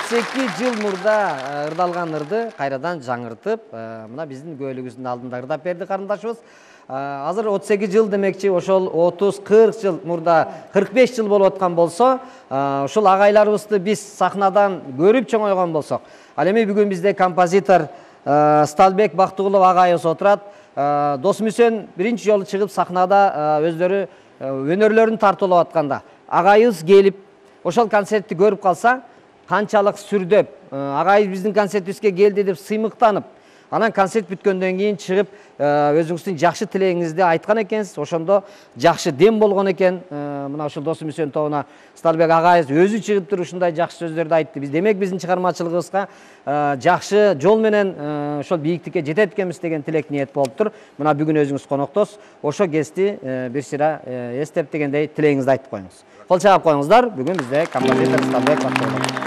отуз эки жыл мурда ырдалган ырды кайрадан жаңыртып, мына биздин көйлөгүбүздүн алдында ырдап берди карындашыбыз. Азыр отуз эки жыл демекчи, ошол отуз кырк жыл мурда кырк беш жыл болуп аткан болсо, ушул агайларыбызды биз сахнадан көрүп чоңойгон болсок, ал эми бүгүн бизде композитор Сталбек Бактыгулов агайыбыз отурат. Досмүсөн биринчи жолу чыгып сахнада өздөрү өнөрлөрүн тартуулап атканда агайыбыз келип ошол концертти көрүп калса, канчалык сүрдөп, агайыбыз биздин концертибизге келди деп сыймыктанып, анан концерт бүткөндөн кийин чыгып өзүңүздүн жакшы тилегиңизди айткан экенсиз. Ошондо жакшы дем болгон экен. Мына ушул Досмүсөн тобуна Сталбек агайыбыз өзү чыгып туруп ушундай жакшы сөздөрдү айтты. Биз демек биздин чыгармачылыгыбызга жакшы жол менен ошол бийиктикке жетет экенбиз деген тилек ниет болуптур. Мына бүгүн өзүңүз коноктос, ошо кезде бир сыйра эстеп дегендей тилегиңизди айтып коюңуз. Кол чаап коюңуздар. Бүгүн бизде композитор Сталбек Бактыгулов.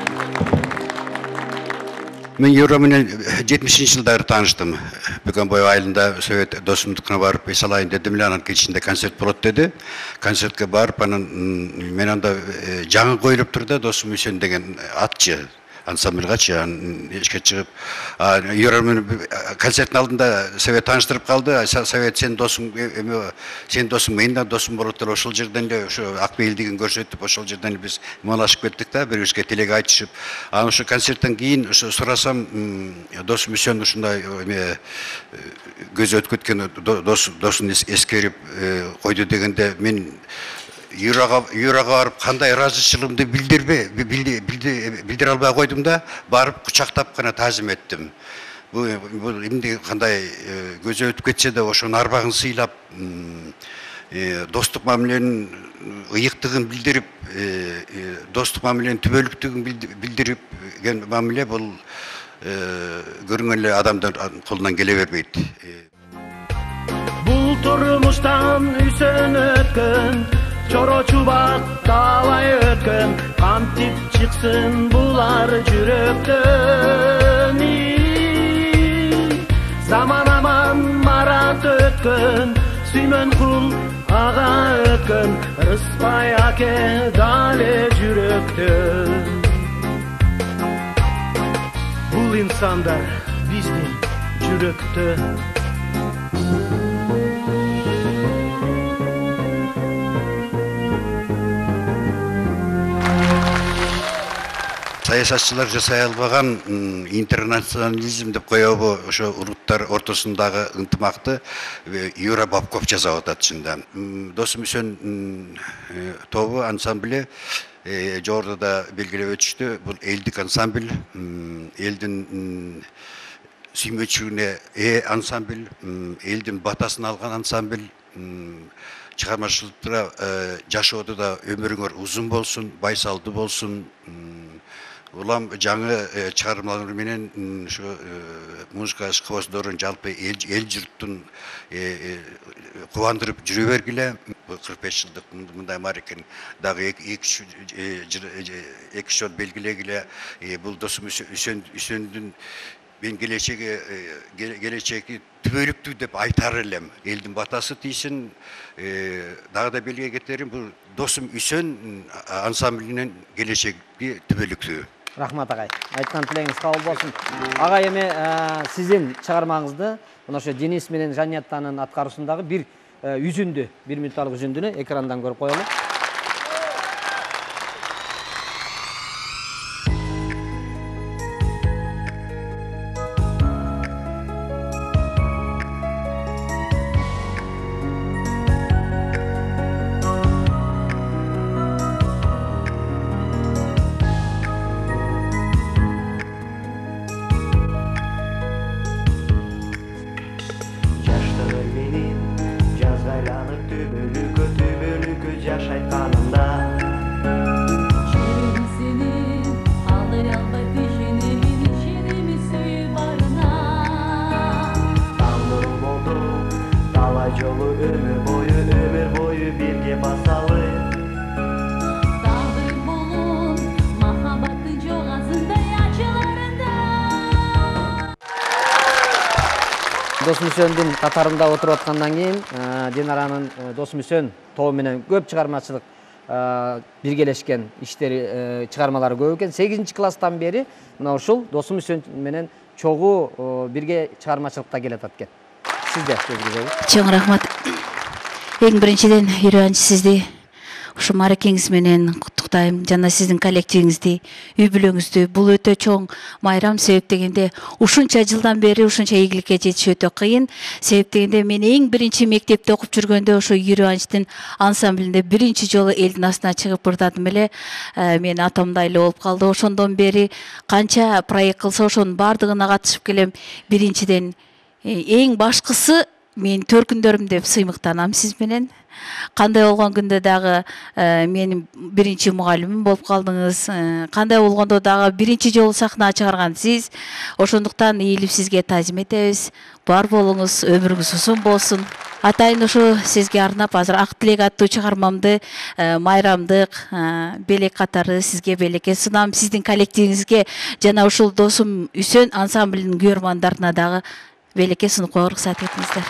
Мен Юра менен жетимишинчи жылдары тааныштым. Бөгөнбой айылында Совет досумдукуна барып эс алайын дедим эле, анан кечинде концерт болот деди. Концертке барып, анан мен анда жаңы коюлуп турду да, Досмүсөн деген атчы ансамбльгачы эшикке чыгып, Юра менен концерттин алдында Совет тааныштырып калды. Совет сен досуң, сен досуң, мен да досум болот эле, ошол жерден эле ошо ак бейилдигин көрсөтүп, ошол жерден биз ималашып кеттик да, бири бирибизге тилек айтышып. Анан ошо концерттен кийин ошо сурасам, Досмүсөн ушундай көзү өтүп кеткен досун эскерип койду дегенде, мен Юрага барып кандай ыраазычылыгымды билдирбей билдире албай койдум да, барып кучактап гана таазим эттим. Бул эмне кандай көзү өтүп кетсе да ошонун арбагын сыйлап, достук мамиленин ыйыктыгын билдирип, достук мамиленин түбөлүктүгүн билдирип ген мамиле бул көрүнгөн эле адамдын колунан келе бербейт. Бул турмуштан үсөн өткөн, чоро чубак талай өткөн, кантип чыксын булар жүрөктөн. Заман аман марат өткөн, сүймөн кул ага өткөн, Рыспай аке дале жүрөктөн. Бул инсандар биздин жүрөктө. Саясатчылар жасай албаган интернационализм деп коебу, ошо улуттар ортосундагы ынтымакты Юра Бабков жасап атат чында. Досмүсөн тобу, ансамбле жогоруда да белгилеп өтүштү. Бул элдик ансамбль, элдин сүймөчүлүгүнө ээ ансамбль, элдин батасын алган ансамбль. Чыгармачылыкта жашоодо да өмүрүңөр узун болсун, байсалдуу болсун. Улам жаңы чыгармалар менен ушу музыка ышкыбоздорун жалпы эл журттун кубандырып жүрө бергиле. кырк беш жылдык мындай маарекен дагы эки үч жол белгилегиле. Бул Досмүсөндүн мен келечеги келечеги түбөлүктүү деп айтар элем. Элдин батасы тийсин. Дагы да белге кетерим, бул Досмүсөн ансамблинин келечеги түбөлүктүү. Рахмат агай. Айткан тилегиңиз кабыл болсун. Агай, эми сиздин чыгармаңызды мына ошо Денис менен Жанеттанын аткаруусундагы бир үзүндү, бир минутталык үзүндүнү экрандан көрүп коелу. Досмүсөндүн катарында отуруп аткандан кийин Динаранын Досмүсөн тобу менен көп чыгармачылык биргелешкен иштери, чыгармалары көп экен. сегизинчи класстан бери мына ушул досум Үсөн менен чогуу бирге чыгармачылыкта келатат экен. Сизде чоң рахмат. Эң биринчиден Юрий сизди ушу мааракеңиз менен куттуктайм. Жана сиздин коллективиңизди, үй бүлөңүздү. Бул өтө чоң майрам, себеп дегенде ушунча жылдан бери ушунча ийгиликке жетиш өтө кыйын. Себеп дегенде мен эң биринчи мектепте окуп жүргөндө ошо Юрий ансамблинде биринчи жолу элдин астына чыгып бырдадым эле. Мен атомдо эле болуп калды. Ошондон бери канча проект кылса ошонун бардыгына катышып келем. Биринчиден эң башкысы мен төркүндөрүм деп сыймыктанам сиз менен. Кандай болгон күндө дагы менин биринчи мугалимим болуп калдыңыз. Кандай болгондо дагы биринчи жолу сахнага чыгарган сиз. Ошондуктан ийилип сизге таазим этебиз. Бар болуңуз, өмүрүңүз узун болсун. Атайын ушу сизге арнап азыр Ак тилек аттуу чыгармамды майрамдык белек катары сизге белекке сунам. Сиздин коллективиңизге жана ушул досум Үсөн ансамблинин күйөрмандарына дагы белекке сунуп койгорго уруксат этиңиздер.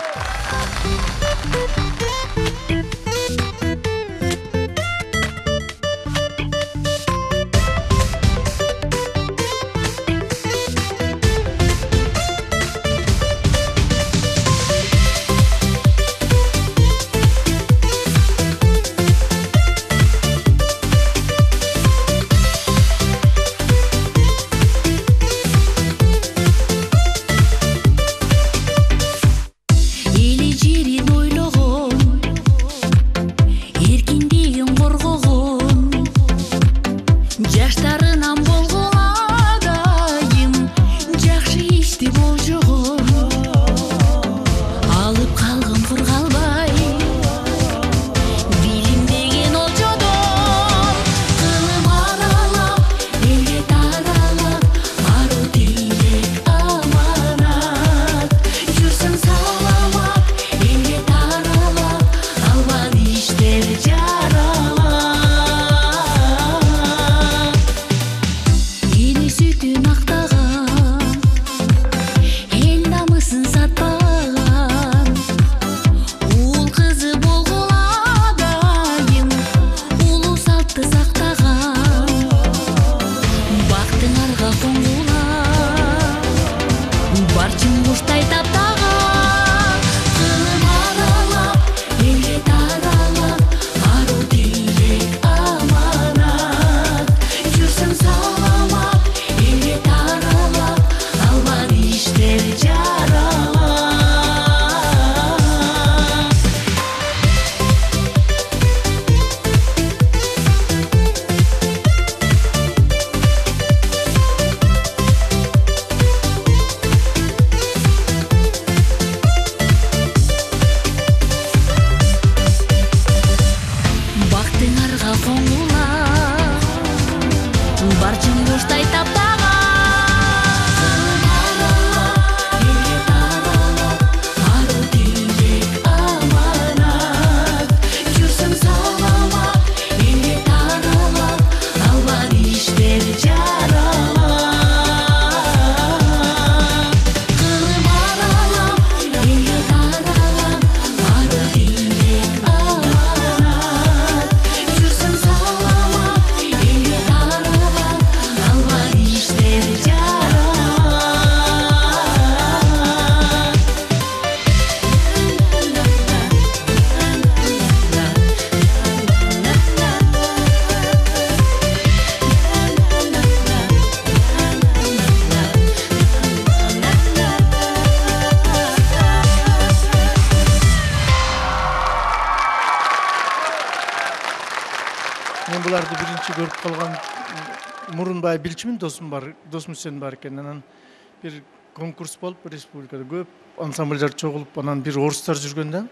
буларды биринчи көрүп калган мурунбай билчүмүн, досум бар, досум Үсөн бар экен. Анан бир конкурс болуп, республикада көп ансамбльдер чогулуп, анан бир орустар жүргөн да.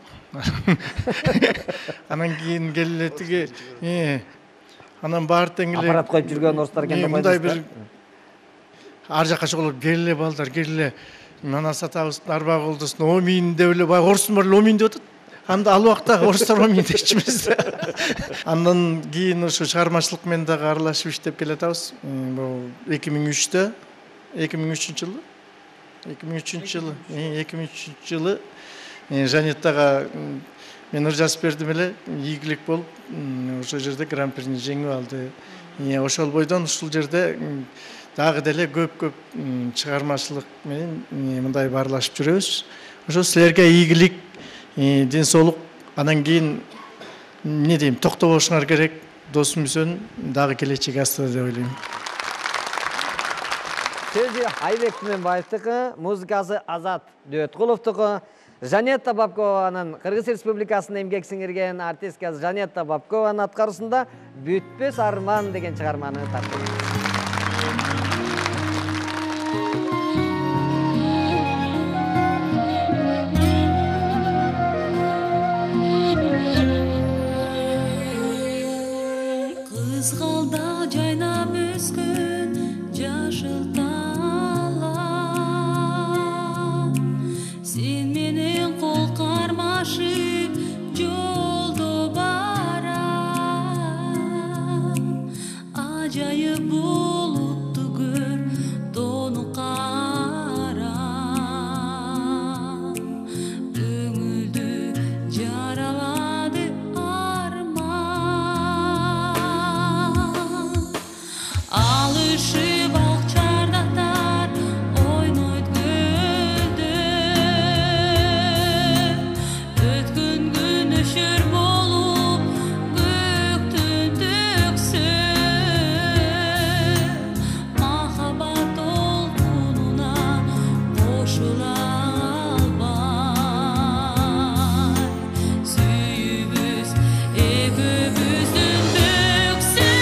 Анан кийин келе тиги, анан баары тең эле аппарат коюп жүргөн орустар экен деп мындай бир ар жака чогулуп, келе балдар, келе мына сатабыздын арба колдосун омин деп эле бай орустун бар омин деп атат. Анда ал убакта орустар омин дечмиз. Андан кийин ошо чыгармачылык менен дагы аралашып иштеп келатабыз. Бул эки миң үчтө, эки миң үчүнчү жылы, эки миң үчүнчү жылы, эки миң үчүнчү жылы Жанеттага мен ыржасып бердим эле, ийгилик болуп, ошол жерде гран-прини жеңип алды. Ошол бойдон ушул жерде дагы деле көп-көп чыгармачылык менен мындай баарлашып жүрөбүз. Ошо силерге ийгилик, ден соолук, анан кийин эмне дейм, токтобошуңар керек. Досмүсөн дагы келечеги астыда деп ойлойм. Сөзү Айбек Түменбаевдыкы, музыкасы Азат Дөөткуловдуку, Жанетта Бабкованын Кыргыз Республикасынын эмгек сиңирген артистка Жанетта Бабкованын аткаруусунда Бүтпөс арман деген чыгарманы тартып. Кызгалда жайнап өскөн жашыл талап, сен менен кол кармашып жолдо барам. Ажайып булутту көр тону карам, көңүлдү жаралады alışıp akçardatar oynoyt gölde, ötkün gün öşür bolup göktün töksün, mahabat olgununa koşula albay, süyübüz ekibüzdün töksün.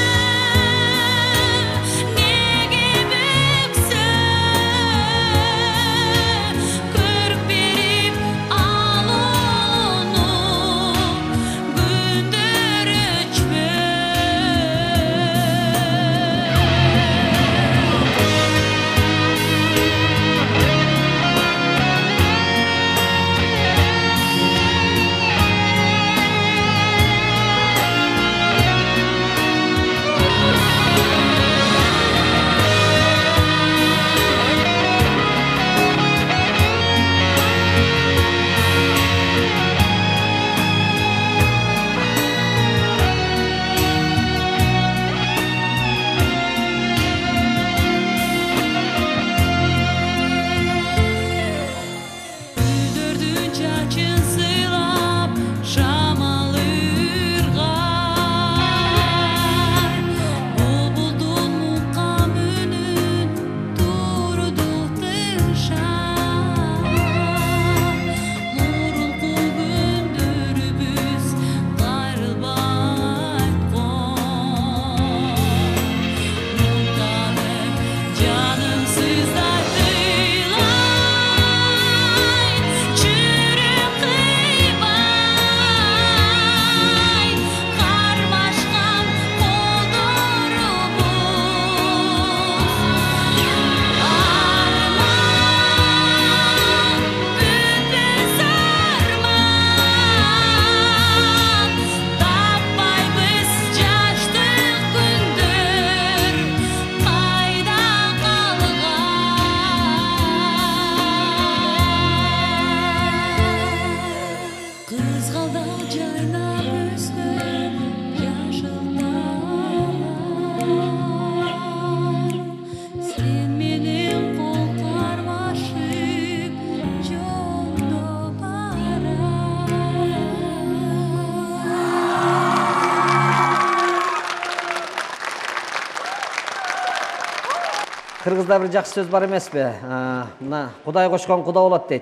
Кыргызда бир жакшы сөз бар эмеспи? Мына Кудай кошкон Куда болот дейт.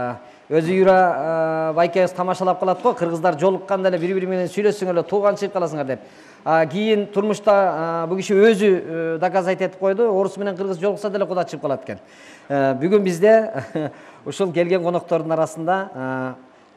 Өзү Юра байкебиз тамашалап калат го, кыргыздар жолукканда эле бири-бири менен сүйлөшсөң эле тууганчылык каласыңар деп. Кийин турмушта бул киши өзү доказать этип койду, орус менен кыргыз жолукса деле Куда чыгып калат экен. Бүгүн бизде ушул келген коноктордун арасында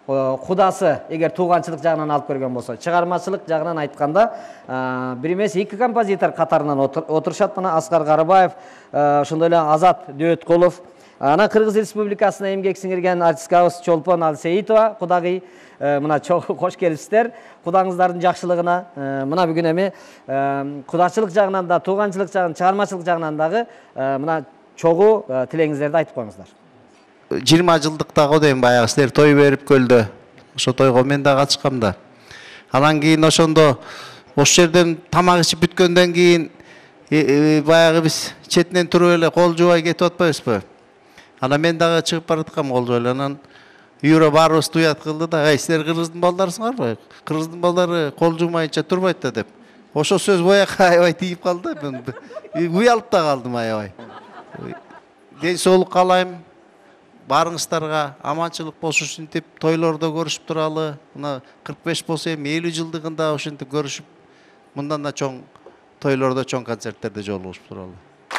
Кудасы эгер тууганчылык жагынан алып көргөн болсо, чыгармачылык жагынан айтканда бир эмес эки композитор катарынан отурушат. Мына Аскар Карыбаев, ошондой эле Азат Дөөткулов, ана Кыргыз Республикасына эмгек сиңирген артисткабыз Чолпон Алсеитова, кудагый мына кош келипсиздер. Кудаңыздардын жакшылыгына, мына бүгүн эми кудачылык жагынан да, тууганчылык жагынан, чыгармачылык жагынан дагы мына чогуу тилегиңиздерди айтып коюңуздар. жыйырма жылдыктагы дейм баягы силер той берип көлдө Ошо тойго мен да катышкам да. Анан кийин ошондо ошол жерден тамак ичип бүткөндөн кийин баягы биз четинен туруп эле кол жуубай кетип атпайбызбы? Анан мен дагы чыгып бараткам кол жууп эле. Анан Юра баарыбызды уят кылды да, "Ай, силер кыргыздын балдарысыңарбы? Кыргыздын балдары кол жуумайынча турбайт да" деп. Ошо сөз боякка аябай тийип калды. Мен уялып да калдым аябай. Ден соолук каалайм. Барыңыздарга аманчылык болушун деп тойлордо көрүшүп туралы. Мына кырк беш болсо эми элүү жылдыгында ошентип көрүшүп, мындан да чоң тойлордо, чоң концерттерде жолугушуп туралы.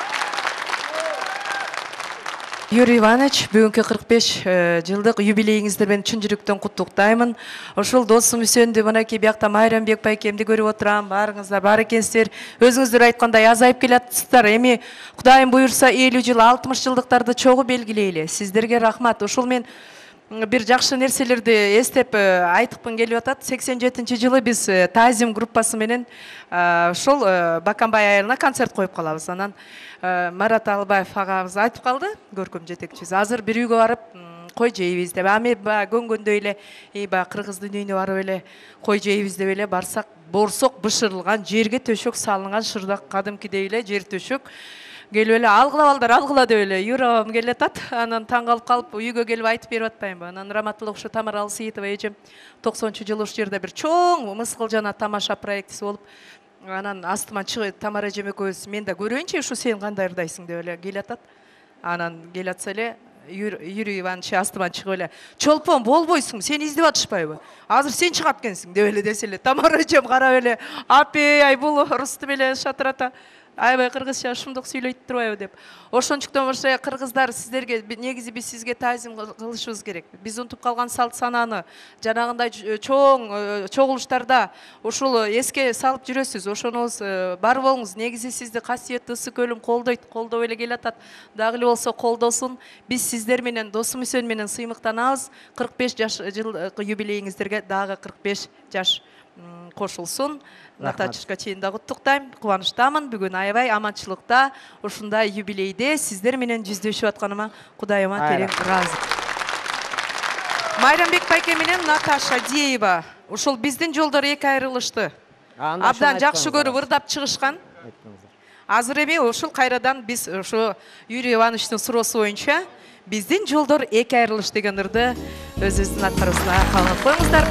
Юрий Иванович, бүгүнкү кырк беш жылдык юбилейиңизди мен чын жүрөктөн куттуктаймын. Ошол досум Үсөндү мынакей биякта Майрамбек байкемди көрүп отурам. Барыңыздар бар экенсиздер. Өзүңүздөр айткандай азайып келатсыздар. Эми Кудайым буйрса элүү жыл, алтымыш жылдыктарды чогуу белгилейли. Сиздерге рахмат. Ошол мен бир жакшы нерселерди эстеп айтыкпын келип атат. сексен жетинчи жылы биз Тазим группасы менен ошол Баканбай айылына концерт коюп калабыз. Анан Марат Албаев агабыз айтып калды, көркөм жетекчибиз. Азыр бир үйгө барып кой жейбиз деп. Ами көнгөндөй эле, "Эй, ба кыргыздын үйүнө барып эле кой жейбиз" деп эле барсак, борсок бышырылган, жерге төшөк салынган шырдак, кадимкидей эле жер төшөк. Келип эле "Алгыла балдар, алгыла" деп эле Юра келип атат. Анан таң калып калып, үйгө келип айтып берип атпаймынбы? Анан Раматуллах ушу Тамара Алсыйтова эжем токсонунчу жылы ушул жерде бир чоң мыскыл жана тамаша проектиси болуп, анан астыма чыгып Тамара эжем экөөбүз "Мен да көрөйүнчү ушу сен кандай ырдайсың" деп эле келип атат. Анан келип атса эле Юрий Иванович астыма чыгып эле "Чолпон болбойсуң, сен издеп атышпайбы? Азыр сен чыгат экенсиң" деп эле десе эле Тамара эжем карап эле "Апей, ай бул Рустум эле шатырата аябай кыргызча шумдук сүйлөйт турбайбы" деп. Ошончуктан болсо кыргыздар сиздерге негизи биз сизге таазим кылышыбыз керек. Биз унутуп калган салт сананы жанагындай чоң чогулуштарда ушул эске салып жүрөсүз. Ошонуңуз бар болуңуз. Негизи сизди касиеттүү ысык өлүм колдойт, колдоп эле келатат. Дагы эле болсо колдосун. Биз сиздер менен досум Үсөн менен сыймыктанабыз. кырк беш жаш жыл юбилейиңиздерге дагы кырк беш жаш кошулсун. Натачка чейин да куттуктайм. Кубанычтамын. Бүгүн аябай аманчылыкта ушундай юбилейде сиздер менен жүздөшүп атканыма Кудайыма терең ыраазы. Майрамбек байке менен Наташа Диева ушул биздин жолдор эки айрылышты. Абдан жакшы көрүп ырдап чыгышкан. Азыр эми ушул кайрадан биз ушу Юрий Ивановичтин суроосу боюнча биздин жолдор эки айрылыш деген ырды өзүбүздүн аткарыбызга калган коюңуздар.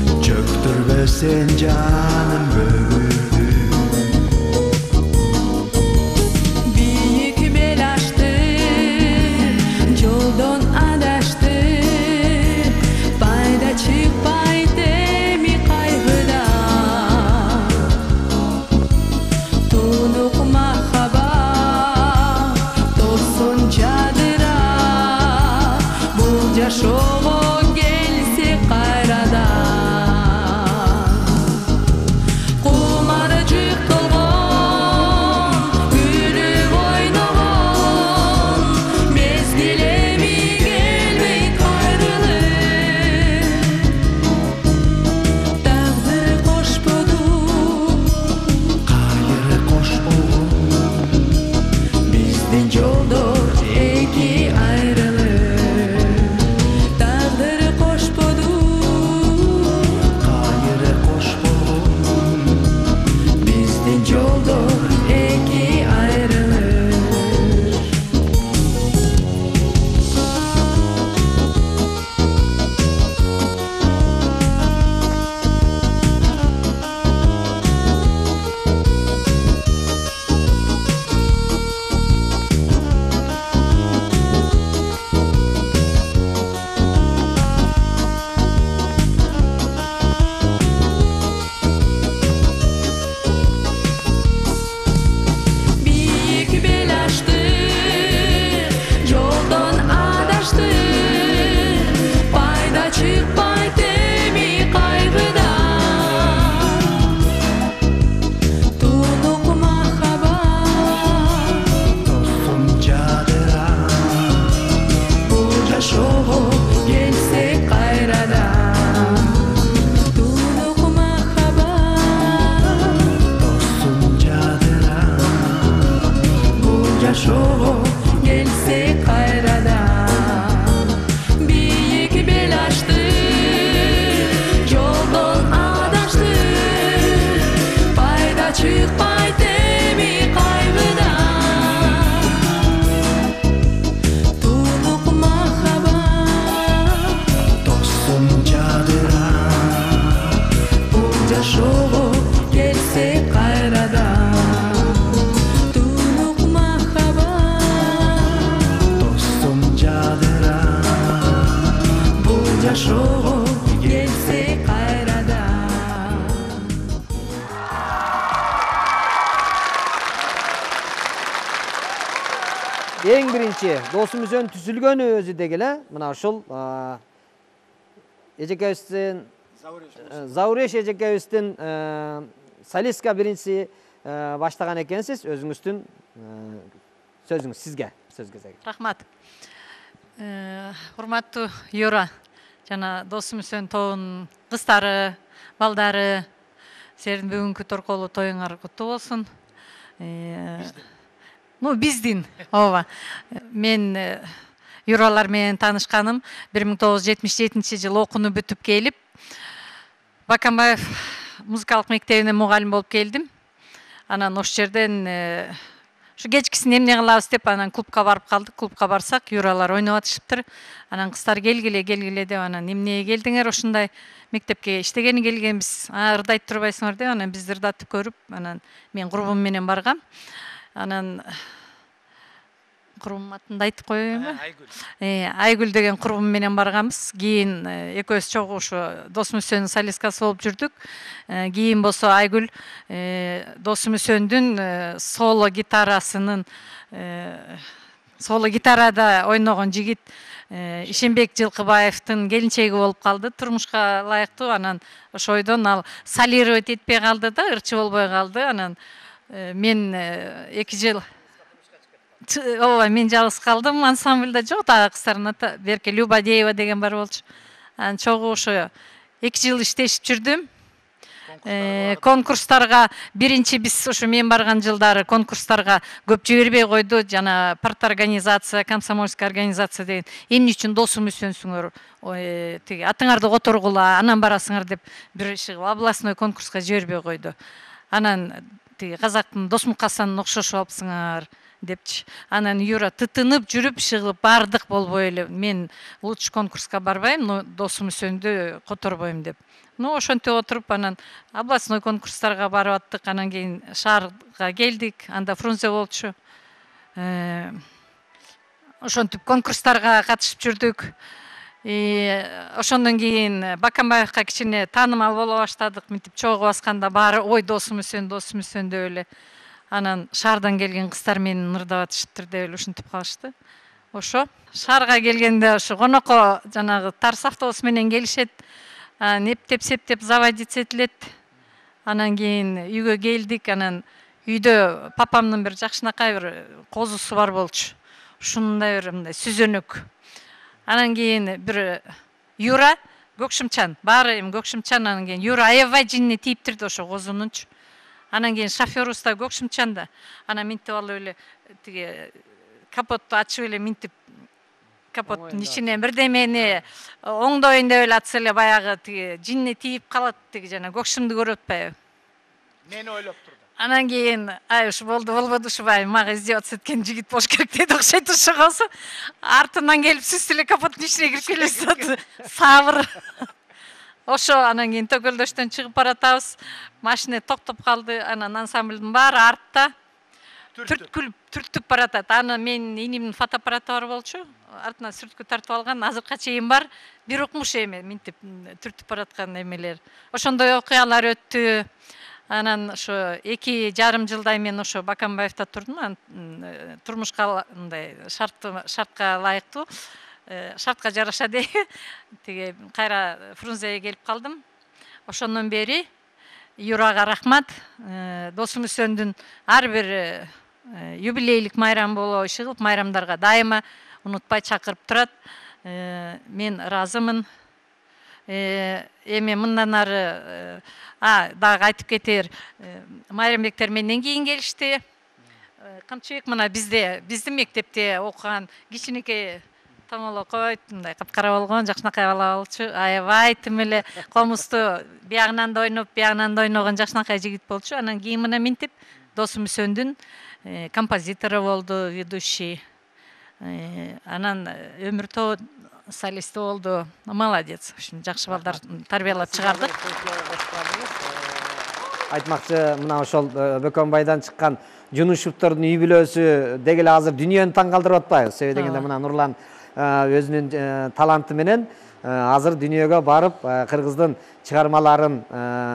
Sen canım böğürdü Eң биринчи досумуздун түзүлгөнү өзү дегеле мына ушул эжекебиздин Зауреш эжекебиздин солистка биринчи баштаган экенсиз. Өзүңүздүн сөзүңүз сизге сөз кезеги. Рахмат. Урматтуу Юра, жана досумуздун тобунун кыздары, балдары, силердин бүгүнкү торколуу тоюңар куттуу болсун. Ну, биздин, ооба. Мен Юралар менен таанышканым бир миң тогуз жүз жетимиш жетинчи жылы окууну бүтүп келип, Бакамбаев музыкалык мектебине мугалим болуп келдим. Анан ошол жерден ушу кечкисин эмне кылабыз деп анан клубка барып калдык. Клубка барсак, Юралар ойноп атышыптыр. Анан кыздар келгиле, келгиле деп анан эмне келдиңер ошундай мектепке иштегени келгенбиз. Ырдайт турбайсыңар деп анан бизди ырдатып көрүп, анан мен курбум менен баргам. Анан курбум атын айтып коеюнбу? Айгүл деген курбум менен барганбыз. Кийин экөөбүз чогуу ушу досумуздун солисткасы болуп жүрдүк. Кийин болсо Айгүл досумуздун соло гитарасынын соло гитарада ойногон жигит Ишенбек Жылкыбаевдин келинчеги болуп калды. Турмушка ылайыктуу. Анан ошойдон ал солировать этпей калды да, ырчы болбой калды. Анан мен эки жыл ооба мен жалгыз калдым. Ансамбльда жок, дагы кыздардын Берке Любадеева деген бар болчу. Анан чогуу ошо эки жыл иштешип жүрдүм. Конкурстарга биринчи биз ошо мен барган жылдары конкурстарга көп жибербей койду. Жана парторганизация, комсомольская организация деген эмне үчүн досумуздунсуңөр, тиги атыңарды которгула, анан барасыңар деп бир областной конкурска жибербей койду. Анан тиги казактын Досмукасанын окшошуп алыпсыңар депчи. Анан Юра тытынып жүрүп шыгылып бардык болбой эле. Мен лучше конкурска барбайм, но досумуздү которбойм деп. Ну, ошентип отуруп анан областной конкурстарга барып аттык. Анан кийин шаарга келдик. Анда Фрунзе болчу. Ошентип конкурстарга катышып жүрдүк. Ошондон кийин Бакамбаевка кичине таанымал боло баштадык. Мынтип чогуу басканда баары ой досумуздун, досумуздун деп эле. Анан шаардан келген кыздар мени ырдап атышыптыр деп эле ушинтип калышты. Ошо шаарга келгенде ошо конокко жанагы тарс автобус менен келишет. Нептеп септеп заводиться этилет. Анан кийин үйгө келдик. Анан үйдө папамдын бир жакшынакай бир козусу бар болчу. Ушундай бир мындай сүзөнөк. Анан кийин бир Юра Көкшүмчан, баары эми Көкшүмчан. Анан кийин Юра аябай жинне тийиптирди ошо козунунчу. Анан кийин шофёрубуз да Көкшүмчанда. Анан минтип алып эле тиги капотту ачып эле минтип капоттун ичинен бирдемени оңдоюн деп эле атса эле баягы тиги жинне тийип калат тиги жана көкшүмдү көрүп атпайбы? Мени ойлоп турду. Анан кийин ай ушу болду болбоду ушубай мага издеваться эткен жигит болуш керек деди окшойт ушу козу. Артынан келип сүзүп эле капоттун ичине кирип келе сабыр. Ошо анан кийин Төкөлдөштөн чыгып баратабыз. Машина токтоп калды. Анан ансамблдын баары артта түрткүлүп түртүп баратат. Анан менин инимдин фотоаппараты бар болчу. Артынан сүрткү тартып алган. Азыркыга чейин бар. Бир укмуш эми минтип түртүп бараткан эмелер. Ошондой окуялар өттү. Анан ошо эки жарым жылдай мен ошо Бакамбаевда турдум. Анан турмушка мындай шартка ылайыктуу, шартка жараша дейби. Тиги кайра Фрунзеге келип калдым. Ошондон бери Юрага рахмат. Досумуздун ар бир юбилейлик майрам болобу чыгып, майрамдарга дайыма унутпай чакырып турат. Мен ыраазымын. Эми мындан ары а дагы айтып кетер, Майрамбектер менден кийин келишти. Камчыбек мына бизде, биздин мектепте окуган кичинекей томолокой, мындай капкара болгон, жакшынакай бала болчу. Аябай тим эле комузду биягынан да ойноп, биягынан да ойногон жакшынакай жигит болчу. Анан кийин мына минтип досумуздун композитору болду, ведущий. Анан өмүртөө солисти болду. Молодец. Жакшы балдар тарбиялап чыгардык. Айтмакчы, мына ошол Бөкөнбайдан чыккан Жунушевтордун үй бүлөсү дегеле азыр дүйнөнү таң калтырып атпайбы? Себеби дегенде мына Нурлан өзүнүн таланты менен азыр дүйнөгө барып кыргыздын чыгармаларын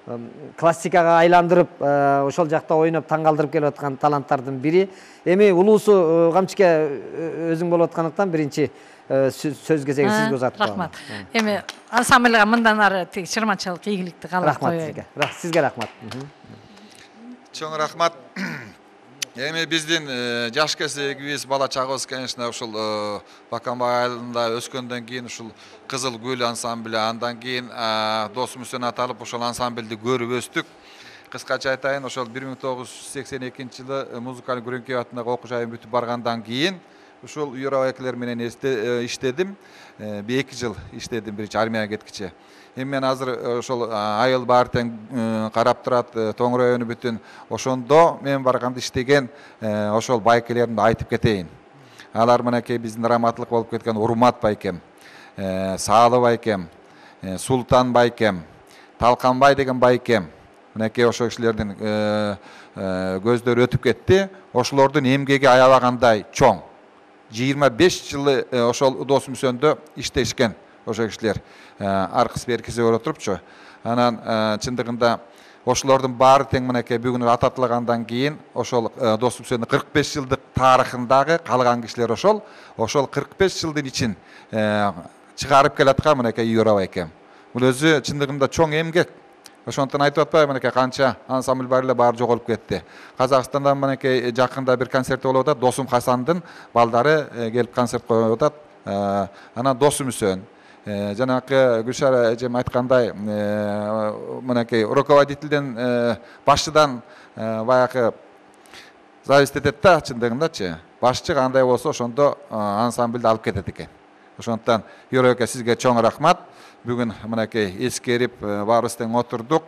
классикага айландырып ошол жакта ойноп таң калтырып келип аткан таланттардын бири. Эми улуусу камчыке өзүң болуп аткандыктан биринчи сөз кезеги сизге узатып коём. Рахмат. Эми ансамблга мындан ары тек чырмачылык ийгиликти каалап коеюн. Рахмат сизге. Сизге рахмат. Чоң рахмат. Эми биздин жаш кезегибиз, бала чагыбыз, конечно, ушул Баканбай айылында өскөндөн кийин ушул Кызыл Гүл ансамблі, андан кийин досумуздөн аталып ошол ансамбльди көрүп өстүк. Кыскача айтайын, ошол бир миң тогуз жүз сексен экинчи жылы музыкалык Күрөңкөй атындагы окуу жайым бүтүп баргандан кийин ушул Юрабайкелер менен иштедим. эки жыл иштедим биринчи армияга кеткиче. Эми мен азыр ошол айыл баары тең карап турат, Тоң району бүтүн. Ошондо мен барганда иштеген ошол байкелерди айтып кетейин. Алар мынакей биздин раматлык болуп кеткен Урмат байкем, Саалы байкем, Султан байкем, Талканбай деген байкем. Мынакей ошол кишилердин көздөрү өтүп кетти. Ошолордун эмгеги аябагандай чоң. жыйырма беш жылы ошол Досмүсөндө иштешкен ошол кишилер. Аркыс беркисе көрө турупчу. Анан чындыгында ошолордун баары тең мынакей бүгүн ататылгандан кийин ошол Досмүсөндүн кырк беш жылдык тарыхындагы калган кишилер ошол. Ошол кырк беш жылдын ичин чыгарып келаткан мынакей Юрабай экен. Бул өзү чындыгында чоң эмгек. Ошондон айтып атпайбы, мынакей канча ансамбль бар эле баары жоголуп кетти. Казакстандан мынакей жакында бир концерт болуп атат, Досум Хасандын балдары келип концерт коюп атат. Анан Досмүсөн жанакы Гүлшара эжем айткандай, мынакей руководительден, башчыдан баягы зависит этет да, чындыгындачы. Башчы кандай болсо ошондо ансамбльди алып кетет экен. Ошондон Юрабай сизге чоң рахмат. Бүгүн мынакей эскерип баарыбыз тең отурдук.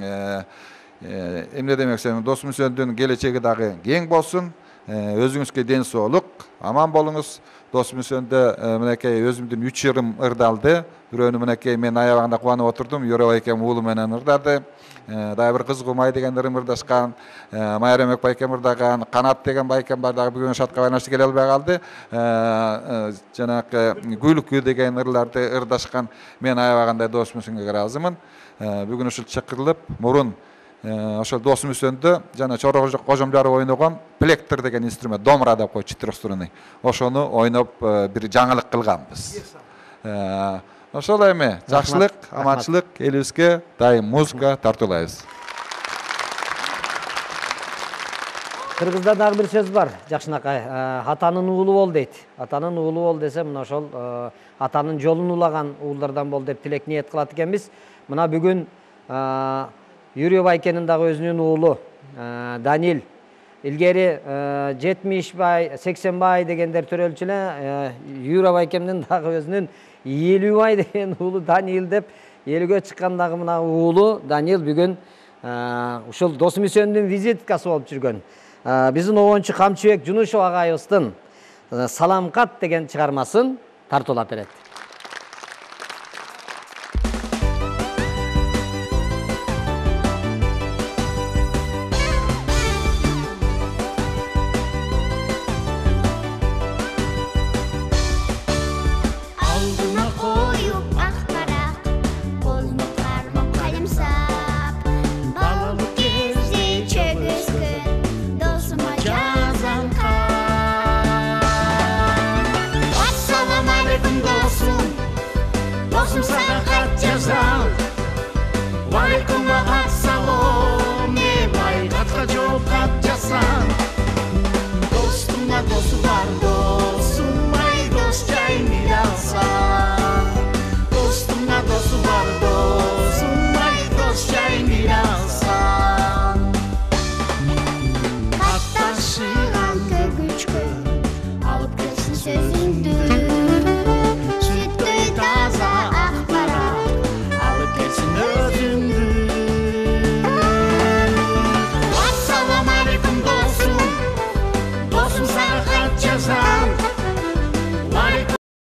Эмне демексем, Досмүсөндүн келечеги дагы кең болсун. Өзүңүзгө ден соолук, аман болуңуз. Досмүсөндө мынакей өзүмдүн үч ырым ырдалды. Бирөөнү мынакей мен аябагында кубанып отурдум. Юрабай экем уулу менен ырдады. Дагы бир Кыз Кумай деген ырым ырдашкан, Майрамбек байкем ырдаган, Канат деген байкем бар, дагы бүгүн шатка байланыштуу келе албай калды. Жанакы Гүлкү деген ырларды ырдашкан. Мен аябагандай Досмүсөнгө ыраазымын. Бүгүн ушул чакырылып, мурун ошол Досмүсөндө жана Чоро кожомжары ойногон плектр деген инструмент, домра деп коет, четырехструнный. Ошону ойноп бир жаңылык кылганбыз. Ошол эми жакшылык, аманчылык элибизге дайым музыка тартуулайбыз. Кыргызда дагы бир сөз бар, Жакшынакай. Атанын уулу бол дейт. Атанын уулу бол десе, мына ошол атанын жолун улаган уулдардан бол деп тилек ниет кылат экенбиз. Мына бүгүн Юрабай экенин дагы өзүнүн уулу Данил, илгери жетимишбай, сексенбай дегендер төрөлчү эле, Юрабай экемдин дагы өзүнүн элүүбай деген уулу Данил деп элүүгө чыккандагы мына уулу Данил бүгүн ушул Досмүсөндүн визиткасы болуп жүргөн. Биздин обончу Камчыбек Жунушов агайыбыздын Салам кат деген чыгармасын тартуулап берет.